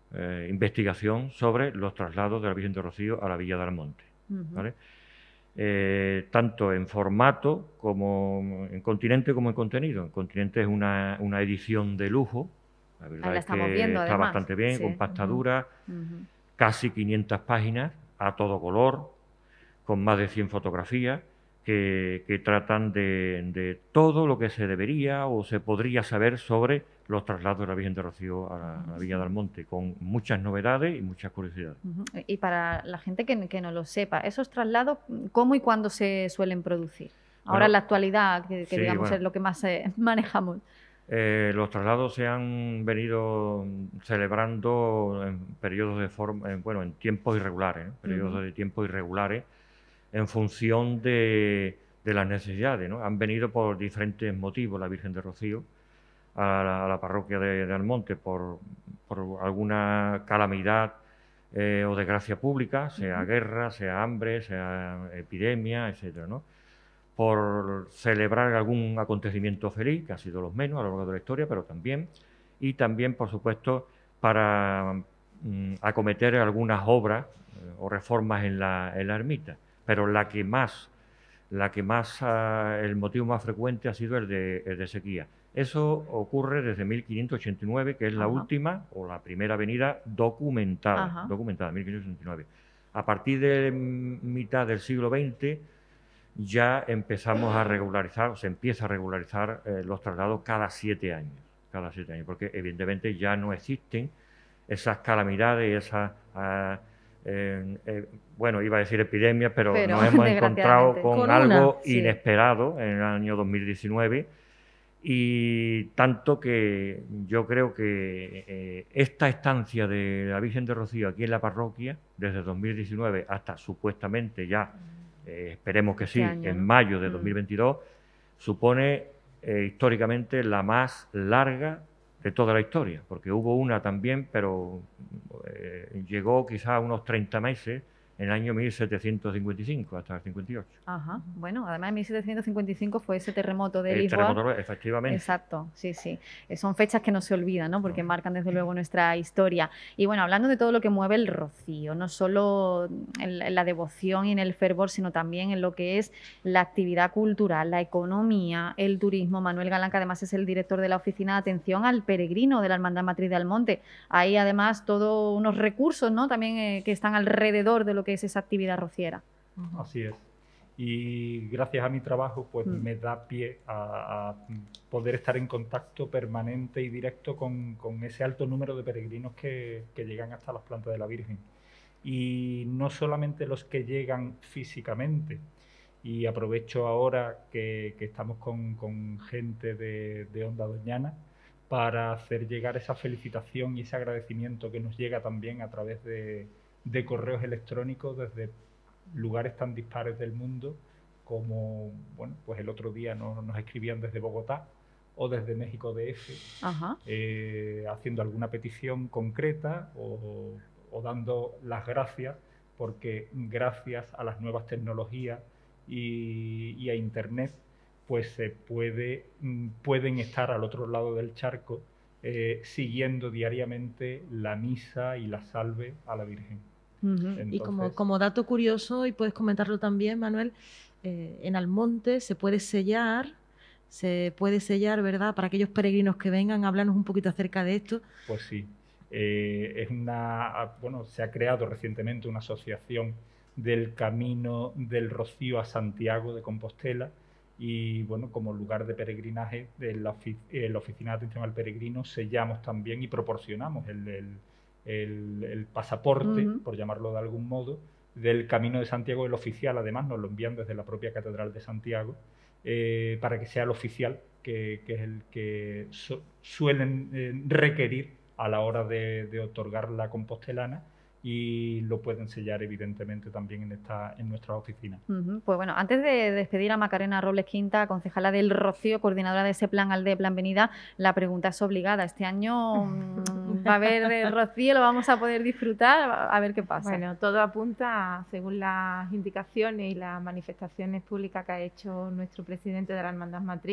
eh, investigación sobre los traslados de la Virgen del Rocío a la Villa de Almonte, Ujú. ¿vale? Eh, tanto en formato como en continente como en contenido. En continente es una, una edición de lujo, la verdad Ahí la es estamos que viendo, está además. bastante bien, Sí. compacta Ujú. dura, Ujú. casi quinientas páginas a todo color, con más de cien fotografías que, que tratan de, de todo lo que se debería o se podría saber sobre los traslados de la Virgen de Rocío a la, a la Villa de Almonte, con muchas novedades y muchas curiosidades. Ujú. Y para la gente que, que no lo sepa, esos traslados, ¿cómo y cuándo se suelen producir? Ahora Bueno, en la actualidad, que, que sí, digamos bueno. es lo que más eh, manejamos. Eh, los traslados se han venido celebrando en periodos de forma, en, bueno, en tiempos irregulares, ¿eh? periodos Ujú. de tiempo irregulares, en función de, de las necesidades, ¿no? Han venido por diferentes motivos la Virgen de Rocío a la, a la parroquia de, de Almonte por, por alguna calamidad eh, o desgracia pública, sea Ujú. guerra, sea hambre, sea epidemia, etcétera, ¿no? Por celebrar algún acontecimiento feliz, que ha sido los menos a lo largo de la historia, pero también, y también, por supuesto, para mm, acometer algunas obras eh, o reformas en la, en la ermita. Pero la que más, la que más, ah, el motivo más frecuente ha sido el de, el de sequía. Eso ocurre desde mil quinientos ochenta y nueve, que es la Ajá. última o la primera avenida documentada, Ajá. documentada, mil quinientos ochenta y nueve. A partir de mm, mitad del siglo veinte ya empezamos a regularizar, o se empieza a regularizar eh, los traslados cada siete años, cada siete años, porque evidentemente ya no existen esas calamidades, esas, ah, eh, eh, bueno, iba a decir epidemias, pero, Pero, nos hemos encontrado desgraciadamente. con, Con algo una, sí. inesperado en el año dos mil diecinueve, y tanto que yo creo que eh, esta estancia de la Virgen de Rocío aquí en la parroquia, desde dos mil diecinueve hasta supuestamente ya, eh, esperemos que sí, Este año, en ¿no? mayo de Mm. dos mil veintidós, supone eh, históricamente la más larga de toda la historia, porque hubo una también, pero eh, llegó quizá a unos treinta meses en el año mil setecientos cincuenta y cinco hasta el cincuenta y ocho. Ajá. Bueno, además en mil setecientos cincuenta y cinco fue ese terremoto de El Lisboa. terremoto, efectivamente. Exacto, sí, sí. Eh, Son fechas que no se olvidan, ¿no? Porque marcan desde luego nuestra historia. Y bueno, hablando de todo lo que mueve el Rocío, no solo en la- en la devoción y en el fervor, sino también en lo que es la actividad cultural, la economía, el turismo. Manuel Galán, que además es el director de la Oficina de Atención al Peregrino de la Hermandad Matriz de Almonte. Hay además todos unos recursos, ¿no? También eh, que están alrededor de lo que es esa actividad rociera. Así es. Y gracias a mi trabajo, pues Mm. me da pie a, a poder estar en contacto permanente y directo con, con ese alto número de peregrinos que, que llegan hasta las plantas de la Virgen. Y no solamente los que llegan físicamente, y aprovecho ahora que, que estamos con, con gente de, de Onda Doñana para hacer llegar esa felicitación y ese agradecimiento que nos llega también a través de, de correos electrónicos desde lugares tan dispares del mundo como, bueno, pues el otro día nos, nos escribían desde Bogotá o desde México D F, Ajá. eh, haciendo alguna petición concreta o, o dando las gracias, porque gracias a las nuevas tecnologías y, y a Internet, pues se puede, mm, pueden estar al otro lado del charco eh, siguiendo diariamente la misa y la salve a la Virgen. Ujú. Y como, Entonces, como dato curioso, y puedes comentarlo también, Manuel, eh, en Almonte se puede sellar, se puede sellar, ¿verdad? Para aquellos peregrinos que vengan, háblanos un poquito acerca de esto. Pues sí, eh, es una, bueno, se ha creado recientemente una asociación del Camino del Rocío a Santiago de Compostela y, bueno, como lugar de peregrinaje de la, ofi- eh, la Oficina de Atención al Peregrino sellamos también y proporcionamos el, el, el- el pasaporte, Ujú. por llamarlo de algún modo, del Camino de Santiago, el oficial, además nos lo envían desde la propia Catedral de Santiago, eh, para que sea el oficial, que, que es el que su- suelen eh, requerir a la hora de, de otorgar la compostelana, y lo pueden sellar evidentemente también en, esta, en nuestra oficina. Ujú. Pues bueno, antes de despedir a Macarena Robles Quinta, concejala del Rocío, coordinadora de ese plan ALDE, Plan Venida, la pregunta es obligada. ¿Este año mm, va a haber eh, Rocío? ¿Lo vamos a poder disfrutar? A ver qué pasa. Bueno, todo apunta, según las indicaciones y las manifestaciones públicas que ha hecho nuestro presidente de la Hermandad Matriz,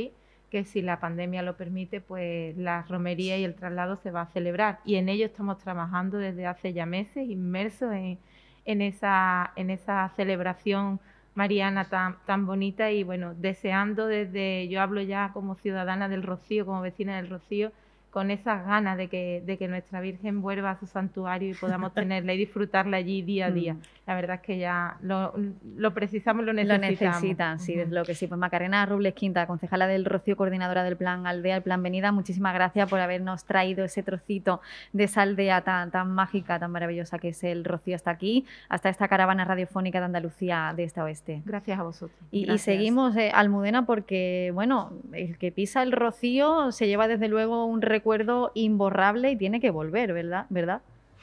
que si la pandemia lo permite, pues la romería y el traslado se va a celebrar. Y en ello estamos trabajando desde hace ya meses, inmersos en, en, esa, en esa celebración mariana tan, tan bonita y bueno, deseando desde, yo hablo ya como ciudadana del Rocío, como vecina del Rocío, con esas ganas de que, de que nuestra Virgen vuelva a su santuario y podamos tenerla y disfrutarla allí día a día. Mm. La verdad es que ya lo, lo precisamos, lo necesitamos. Lo necesitan, sí, uh-huh. desde lo que sí. Pues Macarena Robles Quinta, concejala del Rocío, coordinadora del Plan Aldea, el Plan Venida, muchísimas gracias por habernos traído ese trocito de esa aldea tan, tan mágica, tan maravillosa que es el Rocío hasta aquí, hasta esta caravana radiofónica de Andalucía de este a oeste. Gracias a vosotros. Y, y seguimos, eh, Almudena, porque, bueno, el que pisa el Rocío se lleva desde luego un recuerdo recuerdo imborrable y tiene que volver, ¿verdad? ¿verdad?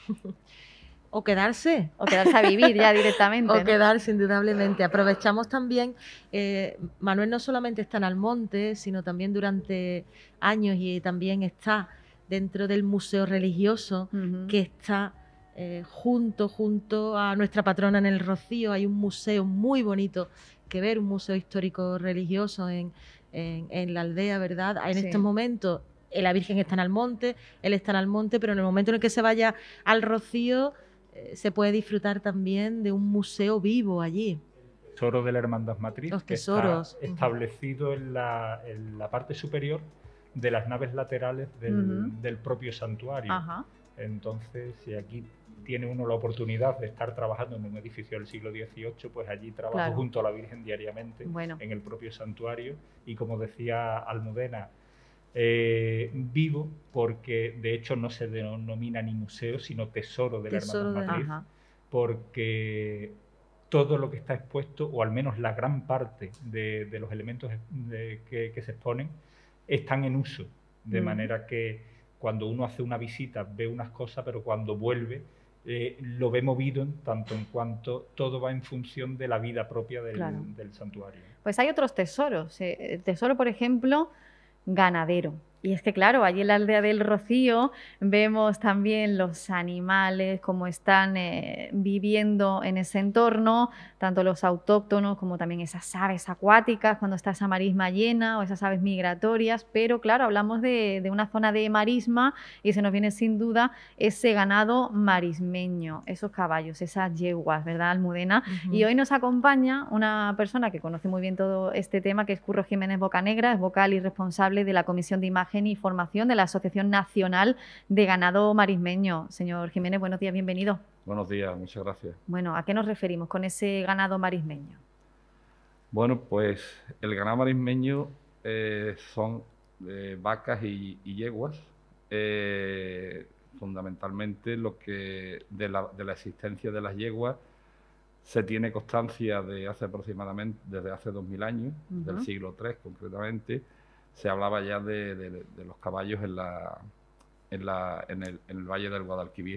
O quedarse. O quedarse a vivir ya directamente. O ¿no? quedarse, indudablemente. Aprovechamos también, eh, Manuel no solamente está en Almonte, sino también durante años y también está dentro del Museo Religioso, uh-huh. que está eh, junto, junto a nuestra patrona en el Rocío. Hay un museo muy bonito que ver, un museo histórico religioso en, en, en la aldea, ¿verdad? En sí. estos momentos la Virgen está en Almonte, él está en Almonte, pero en el momento en el que se vaya al Rocío eh, se puede disfrutar también de un museo vivo allí. El tesoro de la Hermandad Matriz, Los que tesoros. está establecido en la, en la parte superior de las naves laterales del, uh-huh. del propio santuario. Ajá. Entonces, si aquí tiene uno la oportunidad de estar trabajando en un edificio del siglo dieciocho, pues allí trabajo claro. junto a la Virgen diariamente bueno. en el propio santuario. Y como decía Almudena, Eh, vivo, porque de hecho no se denomina ni museo, sino tesoro de la tesoro Hermandad Matriz, de... porque todo lo que está expuesto, o al menos la gran parte de, de los elementos de, que, que se exponen, están en uso, de mm. manera que cuando uno hace una visita ve unas cosas, pero cuando vuelve eh, lo ve movido en tanto en cuanto todo va en función de la vida propia del, claro. del santuario. Pues hay otros tesoros, el tesoro, por ejemplo, ganadero. Y es que, claro, allí en la aldea del Rocío vemos también los animales, cómo están eh, viviendo en ese entorno, tanto los autóctonos como también esas aves acuáticas, cuando está esa marisma llena o esas aves migratorias. Pero, claro, hablamos de, de una zona de marisma y se nos viene sin duda ese ganado marismeño, esos caballos, esas yeguas, ¿verdad, Almudena? Uh-huh. Y hoy nos acompaña una persona que conoce muy bien todo este tema, que es Curro Jiménez Bocanegra, es vocal y responsable de la Comisión de Imagen y Formación de la Asociación Nacional de Ganado Marismeño. Señor Jiménez, buenos días, bienvenido. Buenos días, muchas gracias. Bueno, ¿a qué nos referimos con ese ganado marismeño? Bueno, pues el ganado marismeño eh, son eh, vacas y, y yeguas, eh, fundamentalmente lo que de la, de la existencia de las yeguas se tiene constancia de hace aproximadamente, desde hace dos mil años, uh-huh. del siglo tres concretamente. Se hablaba ya de, de, de los caballos en, la, en, la, en, el, en el Valle del Guadalquivir.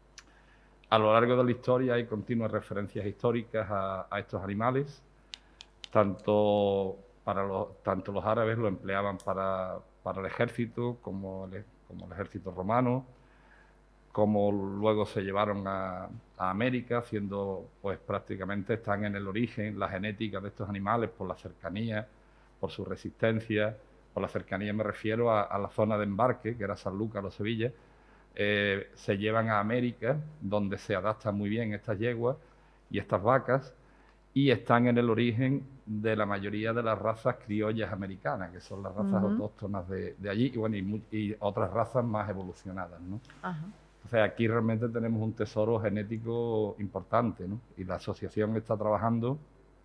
A lo largo de la historia hay continuas referencias históricas a, a estos animales. Tanto, para los, tanto los árabes lo empleaban para, para el ejército, como el, como el ejército romano, como luego se llevaron a, a América, siendo, pues prácticamente están en el origen, la genética de estos animales, por la cercanía, por su resistencia. Por la cercanía me refiero a, a la zona de embarque, que era Sanlúcar o Sevilla. Eh, se llevan a América, donde se adaptan muy bien estas yeguas y estas vacas, y están en el origen de la mayoría de las razas criollas americanas, que son las razas uh-huh. autóctonas de, de allí, y, bueno, y, y otras razas más evolucionadas, ¿no? Uh-huh. O sea, aquí realmente tenemos un tesoro genético importante, ¿no? Y la asociación está trabajando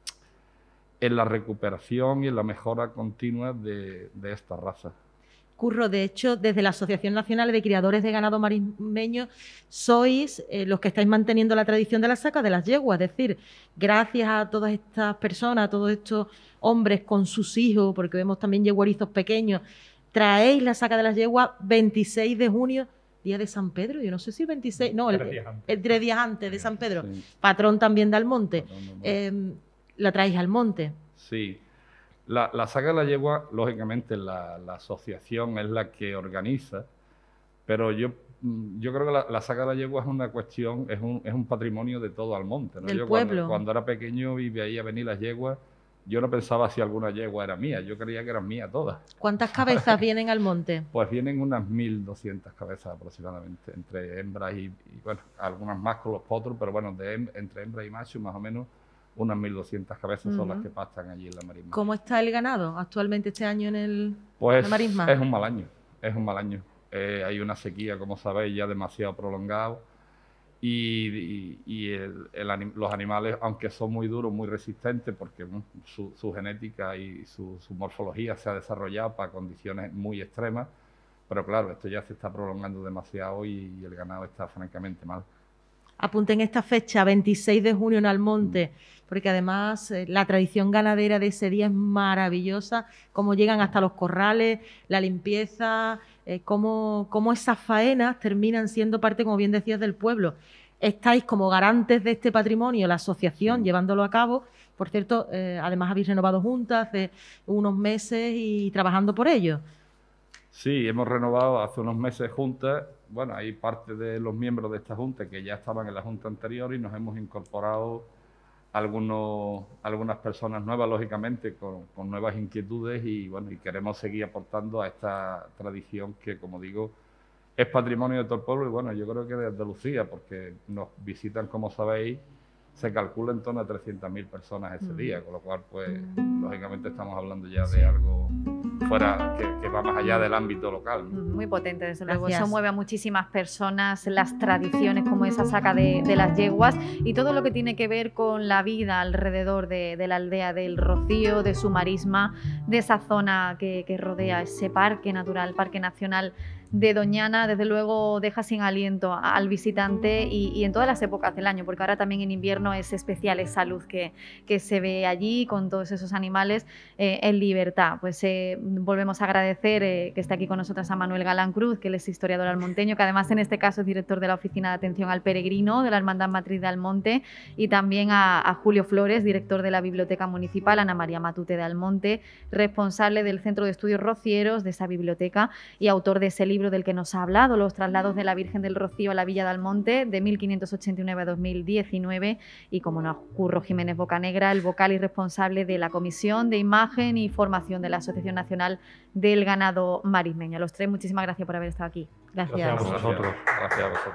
en la recuperación y en la mejora continua de, de esta raza. Curro, de hecho, desde la Asociación Nacional de Criadores de Ganado Marismeño sois eh, los que estáis manteniendo la tradición de la saca de las yeguas, es decir, gracias a todas estas personas, a todos estos hombres con sus hijos, porque vemos también yeguerizos pequeños, traéis la saca de las yeguas veintiséis de junio, día de San Pedro, yo no sé si el veintiséis, no, el, el tres días antes de San Pedro, sí. Patrón también de Almonte. Patrón de Almonte. Eh, ¿La traéis al monte? Sí. La, la saca de la yegua, lógicamente, la, la asociación es la que organiza, pero yo, yo creo que la, la saca de la yegua es una cuestión, es un, es un patrimonio de todo Almonte, ¿no? Del yo pueblo. Cuando, cuando era pequeño y veía venir las yeguas, yo no pensaba si alguna yegua era mía, yo creía que eran mías todas. ¿Cuántas cabezas vienen al monte? Pues vienen unas mil doscientas cabezas aproximadamente, entre hembras y, y, bueno, algunas más con los potros, pero bueno, de hem entre hembras y machos más o menos unas mil doscientas cabezas uh-huh. son las que pastan allí en la marisma. ¿Cómo está el ganado actualmente este año en el pues la marisma? Es un mal año, es un mal año. Eh, hay una sequía, como sabéis, ya demasiado prolongada. Y, y, y el, el, los animales, aunque son muy duros, muy resistentes, porque bueno, su, su genética y su, su morfología se ha desarrollado para condiciones muy extremas, pero claro, esto ya se está prolongando demasiado y, y el ganado está francamente mal. Apunten esta fecha, veintiséis de junio en Almonte, porque además eh, la tradición ganadera de ese día es maravillosa, cómo llegan hasta los corrales, la limpieza, eh, cómo, cómo esas faenas terminan siendo parte, como bien decías, del pueblo. Estáis como garantes de este patrimonio, la asociación, sí. llevándolo a cabo. Por cierto, eh, además habéis renovado juntas hace unos meses y trabajando por ello. Sí, hemos renovado hace unos meses juntas. Bueno, hay parte de los miembros de esta junta que ya estaban en la junta anterior y nos hemos incorporado algunos, algunas personas nuevas, lógicamente, con, con nuevas inquietudes y bueno, y queremos seguir aportando a esta tradición que, como digo, es patrimonio de todo el pueblo y bueno, yo creo que de Andalucía, porque nos visitan, como sabéis, se calcula en torno a trescientas mil personas ese mm. día, con lo cual, pues, mm. lógicamente estamos hablando ya de algo fuera, que, que va más allá del ámbito local, ¿no? Muy potente, desde luego. Eso mueve a muchísimas personas, las tradiciones como esa saca de, de las yeguas y todo lo que tiene que ver con la vida alrededor de, de la aldea del Rocío, de su marisma, de esa zona que, que rodea ese parque natural, parque nacional de Doñana. Desde luego deja sin aliento al visitante y, y en todas las épocas del año, porque ahora también en invierno es especial esa luz que, que se ve allí con todos esos animales eh, en libertad. Pues eh, volvemos a agradecer eh, que esté aquí con nosotros a Manuel Galán Cruz, que él es historiador almonteño, que además en este caso es director de la Oficina de Atención al Peregrino de la Hermandad Matriz de Almonte, y también a, a Julio Flores, director de la Biblioteca Municipal, Ana María Matute de Almonte, responsable del Centro de Estudios Rocieros de esa biblioteca y autor de ese libro del que nos ha hablado, Los traslados de la Virgen del Rocío a la Villa de Almonte, de mil quinientos ochenta y nueve a dos mil diecinueve, y como no, Curro Jiménez Bocanegra, el vocal y responsable de la Comisión de Imagen y Formación de la Asociación Nacional del Ganado Marismeño. A los tres, muchísimas gracias por haber estado aquí. Gracias. Gracias a vosotros. Gracias a vosotros.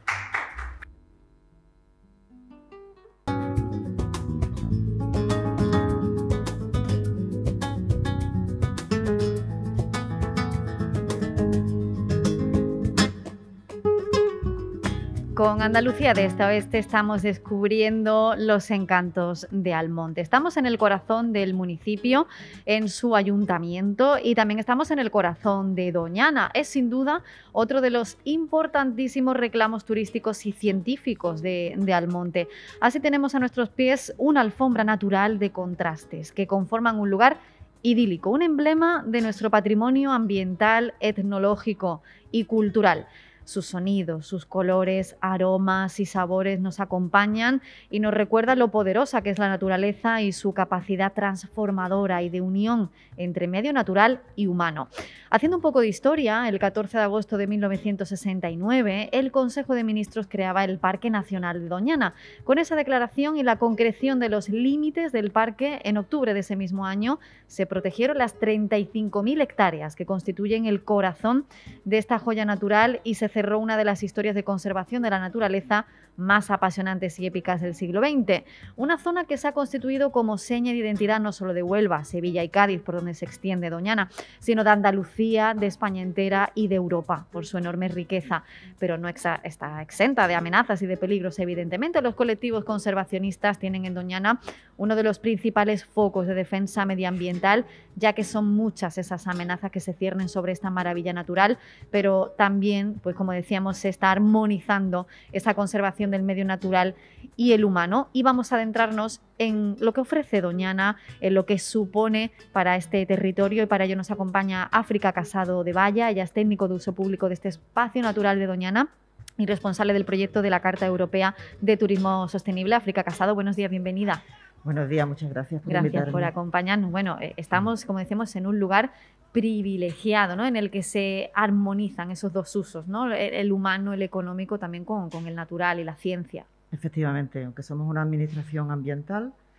Con Andalucía de este a oeste estamos descubriendo los encantos de Almonte. Estamos en el corazón del municipio, en su ayuntamiento, y también estamos en el corazón de Doñana. Es sin duda otro de los importantísimos reclamos turísticos y científicos de, de Almonte. Así tenemos a nuestros pies una alfombra natural de contrastes que conforman un lugar idílico, un emblema de nuestro patrimonio ambiental, etnológico y cultural. Sus sonidos, sus colores, aromas y sabores nos acompañan y nos recuerdan lo poderosa que es la naturaleza y su capacidad transformadora y de unión entre medio natural y humano. Haciendo un poco de historia, el catorce de agosto de mil novecientos sesenta y nueve, el Consejo de Ministros creaba el Parque Nacional de Doñana. Con esa declaración y la concreción de los límites del parque, en octubre de ese mismo año, se protegieron las treinta y cinco mil hectáreas que constituyen el corazón de esta joya natural y se cerró una de las historias de conservación de la naturaleza más apasionantes y épicas del siglo veinte. Una zona que se ha constituido como seña de identidad no solo de Huelva, Sevilla y Cádiz, por donde se extiende Doñana, sino de Andalucía, de España entera y de Europa, por su enorme riqueza. Pero no está exenta de amenazas y de peligros, evidentemente. Los colectivos conservacionistas tienen en Doñana uno de los principales focos de defensa medioambiental, ya que son muchas esas amenazas que se ciernen sobre esta maravilla natural, pero también, pues como decíamos, se está armonizando esa conservación del medio natural y el humano, y vamos a adentrarnos en lo que ofrece Doñana, en lo que supone para este territorio, y para ello nos acompaña África Casado de Valla. Ella es técnico de uso público de este espacio natural de Doñana y responsable del proyecto de la Carta Europea de Turismo Sostenible. África Casado, buenos días, bienvenida. Buenos días, muchas gracias por Gracias invitarme. por acompañarnos. Bueno, eh, estamos, como decimos, en un lugar privilegiado, ¿no?, en el que se armonizan esos dos usos, ¿no?, el, el humano, el económico, también con, con el natural y la ciencia. Efectivamente, aunque somos una administración ambiental,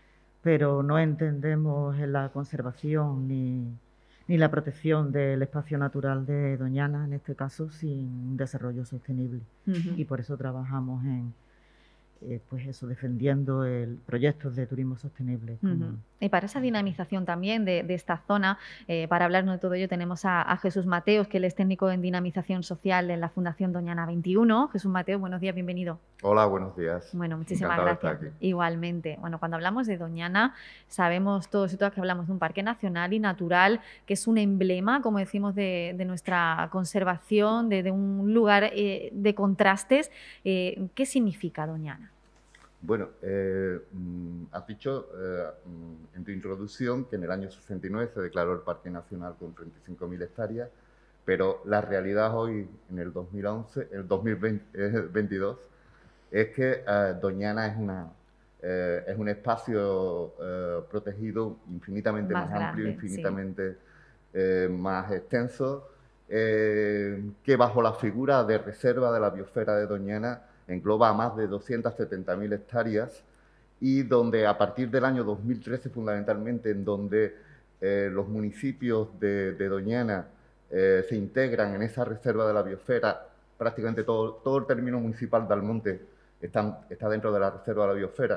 pero no entendemos en la conservación ni, ni la protección del espacio natural de Doñana, en este caso, sin desarrollo sostenible. Uh-huh. Y por eso trabajamos en, eh, pues eso, defendiendo el proyectos de turismo sostenible. Como... Uh-huh. Y para esa dinamización también de, de esta zona, eh, para hablarnos de todo ello, tenemos a, a Jesús Mateos, que él es técnico en dinamización social en la Fundación Doñana veintiuno. Jesús Mateos, buenos días, bienvenido. Hola, buenos días. Bueno, muchísimas Encantado gracias. de estar aquí. Igualmente. Bueno, cuando hablamos de Doñana, sabemos todos y todas que hablamos de un parque nacional y natural, que es un emblema, como decimos, de, de nuestra conservación, de, de un lugar eh, de contrastes. Eh, ¿Qué significa Doñana? Bueno, eh, has dicho eh, en tu introducción que en el año sesenta y nueve se declaró el Parque Nacional con treinta y cinco mil hectáreas, pero la realidad hoy, en el dos mil once, el dos mil veintidós, es que eh, Doñana es, una, eh, es un espacio eh, protegido infinitamente más, más grande, amplio, infinitamente sí. eh, más extenso, eh, que bajo la figura de reserva de la biosfera de Doñana engloba a más de doscientas setenta mil hectáreas y donde a partir del año dos mil trece fundamentalmente, en donde eh, los municipios de, de Doñana eh, se integran en esa reserva de la biosfera, prácticamente todo, todo el término municipal de Almonte está, está dentro de la reserva de la biosfera,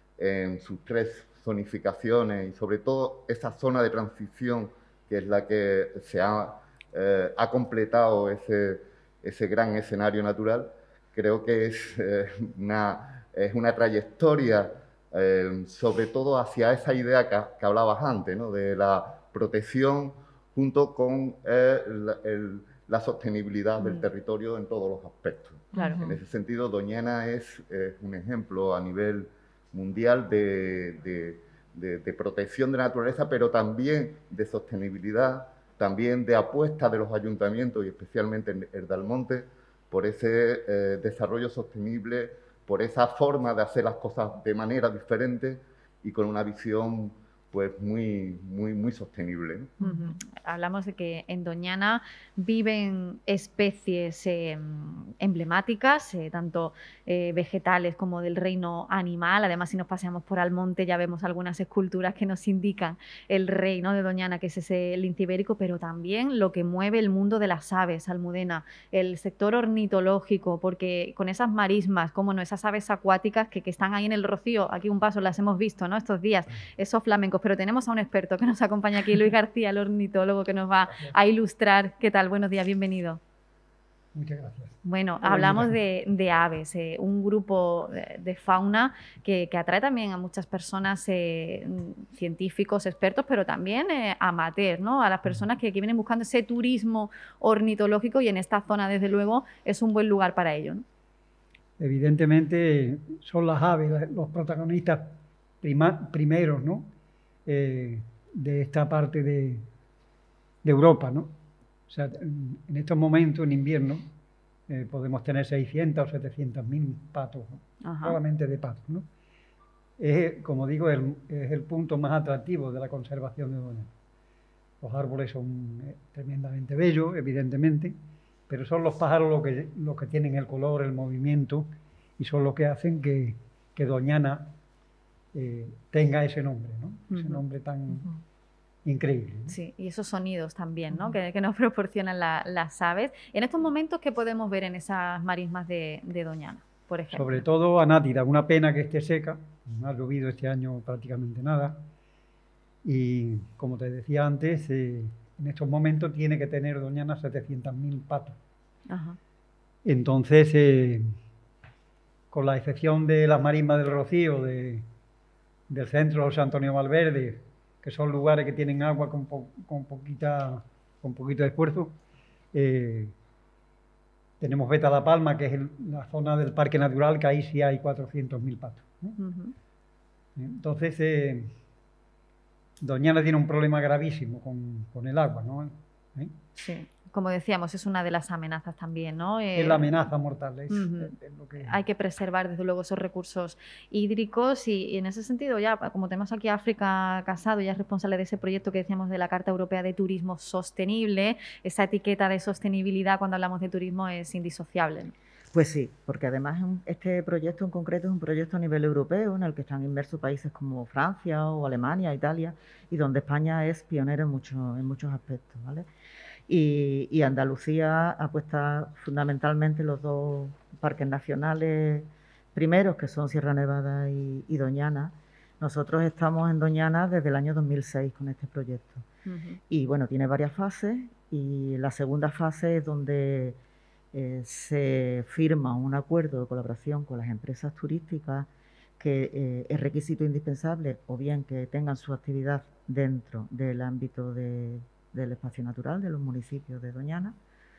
en sus tres zonificaciones y sobre todo esa zona de transición que es la que se ha, eh, ha completado ese, ese gran escenario natural. Creo que es, eh, una, es una trayectoria, eh, sobre todo hacia esa idea que, que hablabas antes, ¿no? De la protección junto con eh, la, el, la sostenibilidad mm. del territorio en todos los aspectos. Claro. En ese sentido, Doñana es, es un ejemplo a nivel mundial de, de, de, de protección de la naturaleza, pero también de sostenibilidad, también de apuesta de los ayuntamientos y especialmente en el de Almonte, por ese eh, desarrollo sostenible, por esa forma de hacer las cosas de manera diferente y con una visión pues muy, muy, muy sostenible, ¿no? Uh-huh. Hablamos de que en Doñana viven especies eh, emblemáticas, eh, tanto eh, vegetales como del reino animal. Además, si nos paseamos por Almonte ya vemos algunas esculturas que nos indican el reino de Doñana, que es ese lince ibérico, pero también lo que mueve el mundo de las aves, Almudena, el sector ornitológico, porque con esas marismas, como no, esas aves acuáticas que, que están ahí en el Rocío, aquí un paso las hemos visto, ¿no?, estos días, esos flamencos. Pero tenemos a un experto que nos acompaña aquí, Luis García, el ornitólogo, que nos va a ilustrar. ¿Qué tal? Buenos días, bienvenido. Muchas gracias. Bueno, hablamos de, de aves, eh, un grupo de, de fauna que, que atrae también a muchas personas, eh, científicos, expertos, pero también eh, amateurs, ¿no? A las personas que, que vienen buscando ese turismo ornitológico, y en esta zona, desde luego, es un buen lugar para ello, ¿no? Evidentemente son las aves los protagonistas prima, primeros, ¿no? Eh, de esta parte de, de Europa, ¿no? O sea, en, en estos momentos, en invierno, eh, podemos tener seiscientos o setecientos mil patos, ¿no? Solamente de patos, ¿no? Es, como digo, el, es el punto más atractivo de la conservación de Doñana. Los árboles son eh, tremendamente bellos, evidentemente, pero son los pájaros los que, los que tienen el color, el movimiento, y son los que hacen que, que Doñana Eh, tenga ese nombre, ¿no? Uh-huh. Ese nombre tan uh-huh. increíble, ¿no? Sí, y esos sonidos también, ¿no? Uh-huh. que, que nos proporcionan la, las aves. En estos momentos, ¿qué podemos ver en esas marismas de, de Doñana, por ejemplo? Sobre todo anátida, una pena que esté seca, no ha llovido este año prácticamente nada, y como te decía antes, eh, en estos momentos tiene que tener Doñana setecientos mil patos. Uh-huh. Entonces, eh, con la excepción de las marismas del Rocío, de del centro de José Antonio Valverde, que son lugares que tienen agua con, po con, poquita, con poquito de esfuerzo. Eh, tenemos Veta La Palma, que es el, la zona del Parque Natural, que ahí sí hay cuatrocientos mil patos, ¿no? Uh-huh. Entonces, eh, Doñana tiene un problema gravísimo con, con el agua, ¿no? ¿Eh? Sí. Como decíamos, es una de las amenazas también, ¿no? Eh, es la amenaza mortal. Es, uh-huh. es, es lo que... Hay que preservar, desde luego, esos recursos hídricos y, y en ese sentido, ya como tenemos aquí a África Casado, ya es responsable de ese proyecto que decíamos de la Carta Europea de Turismo Sostenible, esa etiqueta de sostenibilidad cuando hablamos de turismo es indisociable, ¿no? Pues sí, porque además este proyecto en concreto es un proyecto a nivel europeo en el que están inmersos países como Francia o Alemania, Italia, y donde España es pionera en, mucho, en muchos aspectos, ¿vale? Y, y Andalucía apuesta fundamentalmente los dos parques nacionales primeros, que son Sierra Nevada y, y Doñana. Nosotros estamos en Doñana desde el año dos mil seis con este proyecto. Uh-huh. Y bueno, tiene varias fases, y la segunda fase es donde eh, se firma un acuerdo de colaboración con las empresas turísticas, que eh, es requisito indispensable o bien que tengan su actividad dentro del ámbito de, del espacio natural de los municipios de Doñana,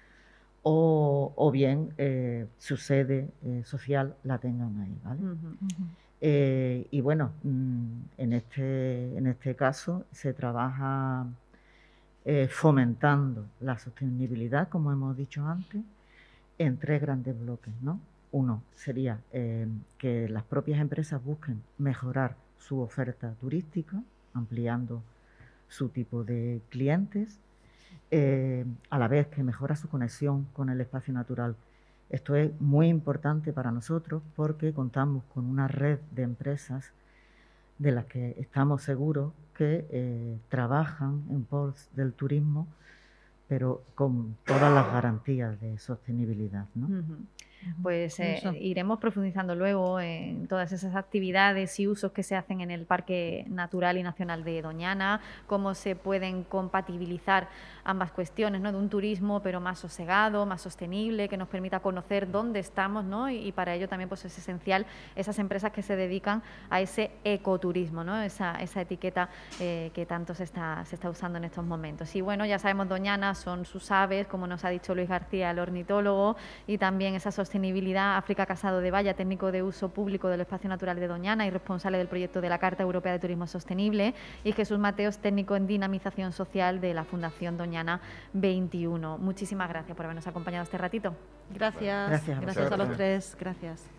o, o bien eh, su sede eh, social la tengan ahí, ¿vale? Uh-huh, uh-huh. Eh, y bueno, en este, en este caso se trabaja eh, fomentando la sostenibilidad, como hemos dicho antes, en tres grandes bloques, ¿no? Uno sería eh, que las propias empresas busquen mejorar su oferta turística, ampliando su tipo de clientes, eh, a la vez que mejora su conexión con el espacio natural. Esto es muy importante para nosotros porque contamos con una red de empresas de las que estamos seguros que eh, trabajan en pos del turismo, pero con todas las garantías de sostenibilidad, ¿no? Uh-huh. Pues eh, iremos profundizando luego en todas esas actividades y usos que se hacen en el Parque Natural y Nacional de Doñana, cómo se pueden compatibilizar ambas cuestiones, ¿no? De un turismo pero más sosegado, más sostenible, que nos permita conocer dónde estamos, ¿no? Y, y para ello también pues, es esencial esas empresas que se dedican a ese ecoturismo, ¿no? Esa, esa etiqueta eh, que tanto se está, se está usando en estos momentos. Y bueno, ya sabemos, Doñana son sus aves, como nos ha dicho Luis García, el ornitólogo, y también esa sostenibilidad. África Casado de Valla, técnico de uso público del espacio natural de Doñana y responsable del proyecto de la Carta Europea de Turismo Sostenible, y Jesús Mateos, técnico en dinamización social de la Fundación Doñana veintiuno. Muchísimas gracias por habernos acompañado este ratito. Gracias. Gracias, gracias a los tres. Gracias.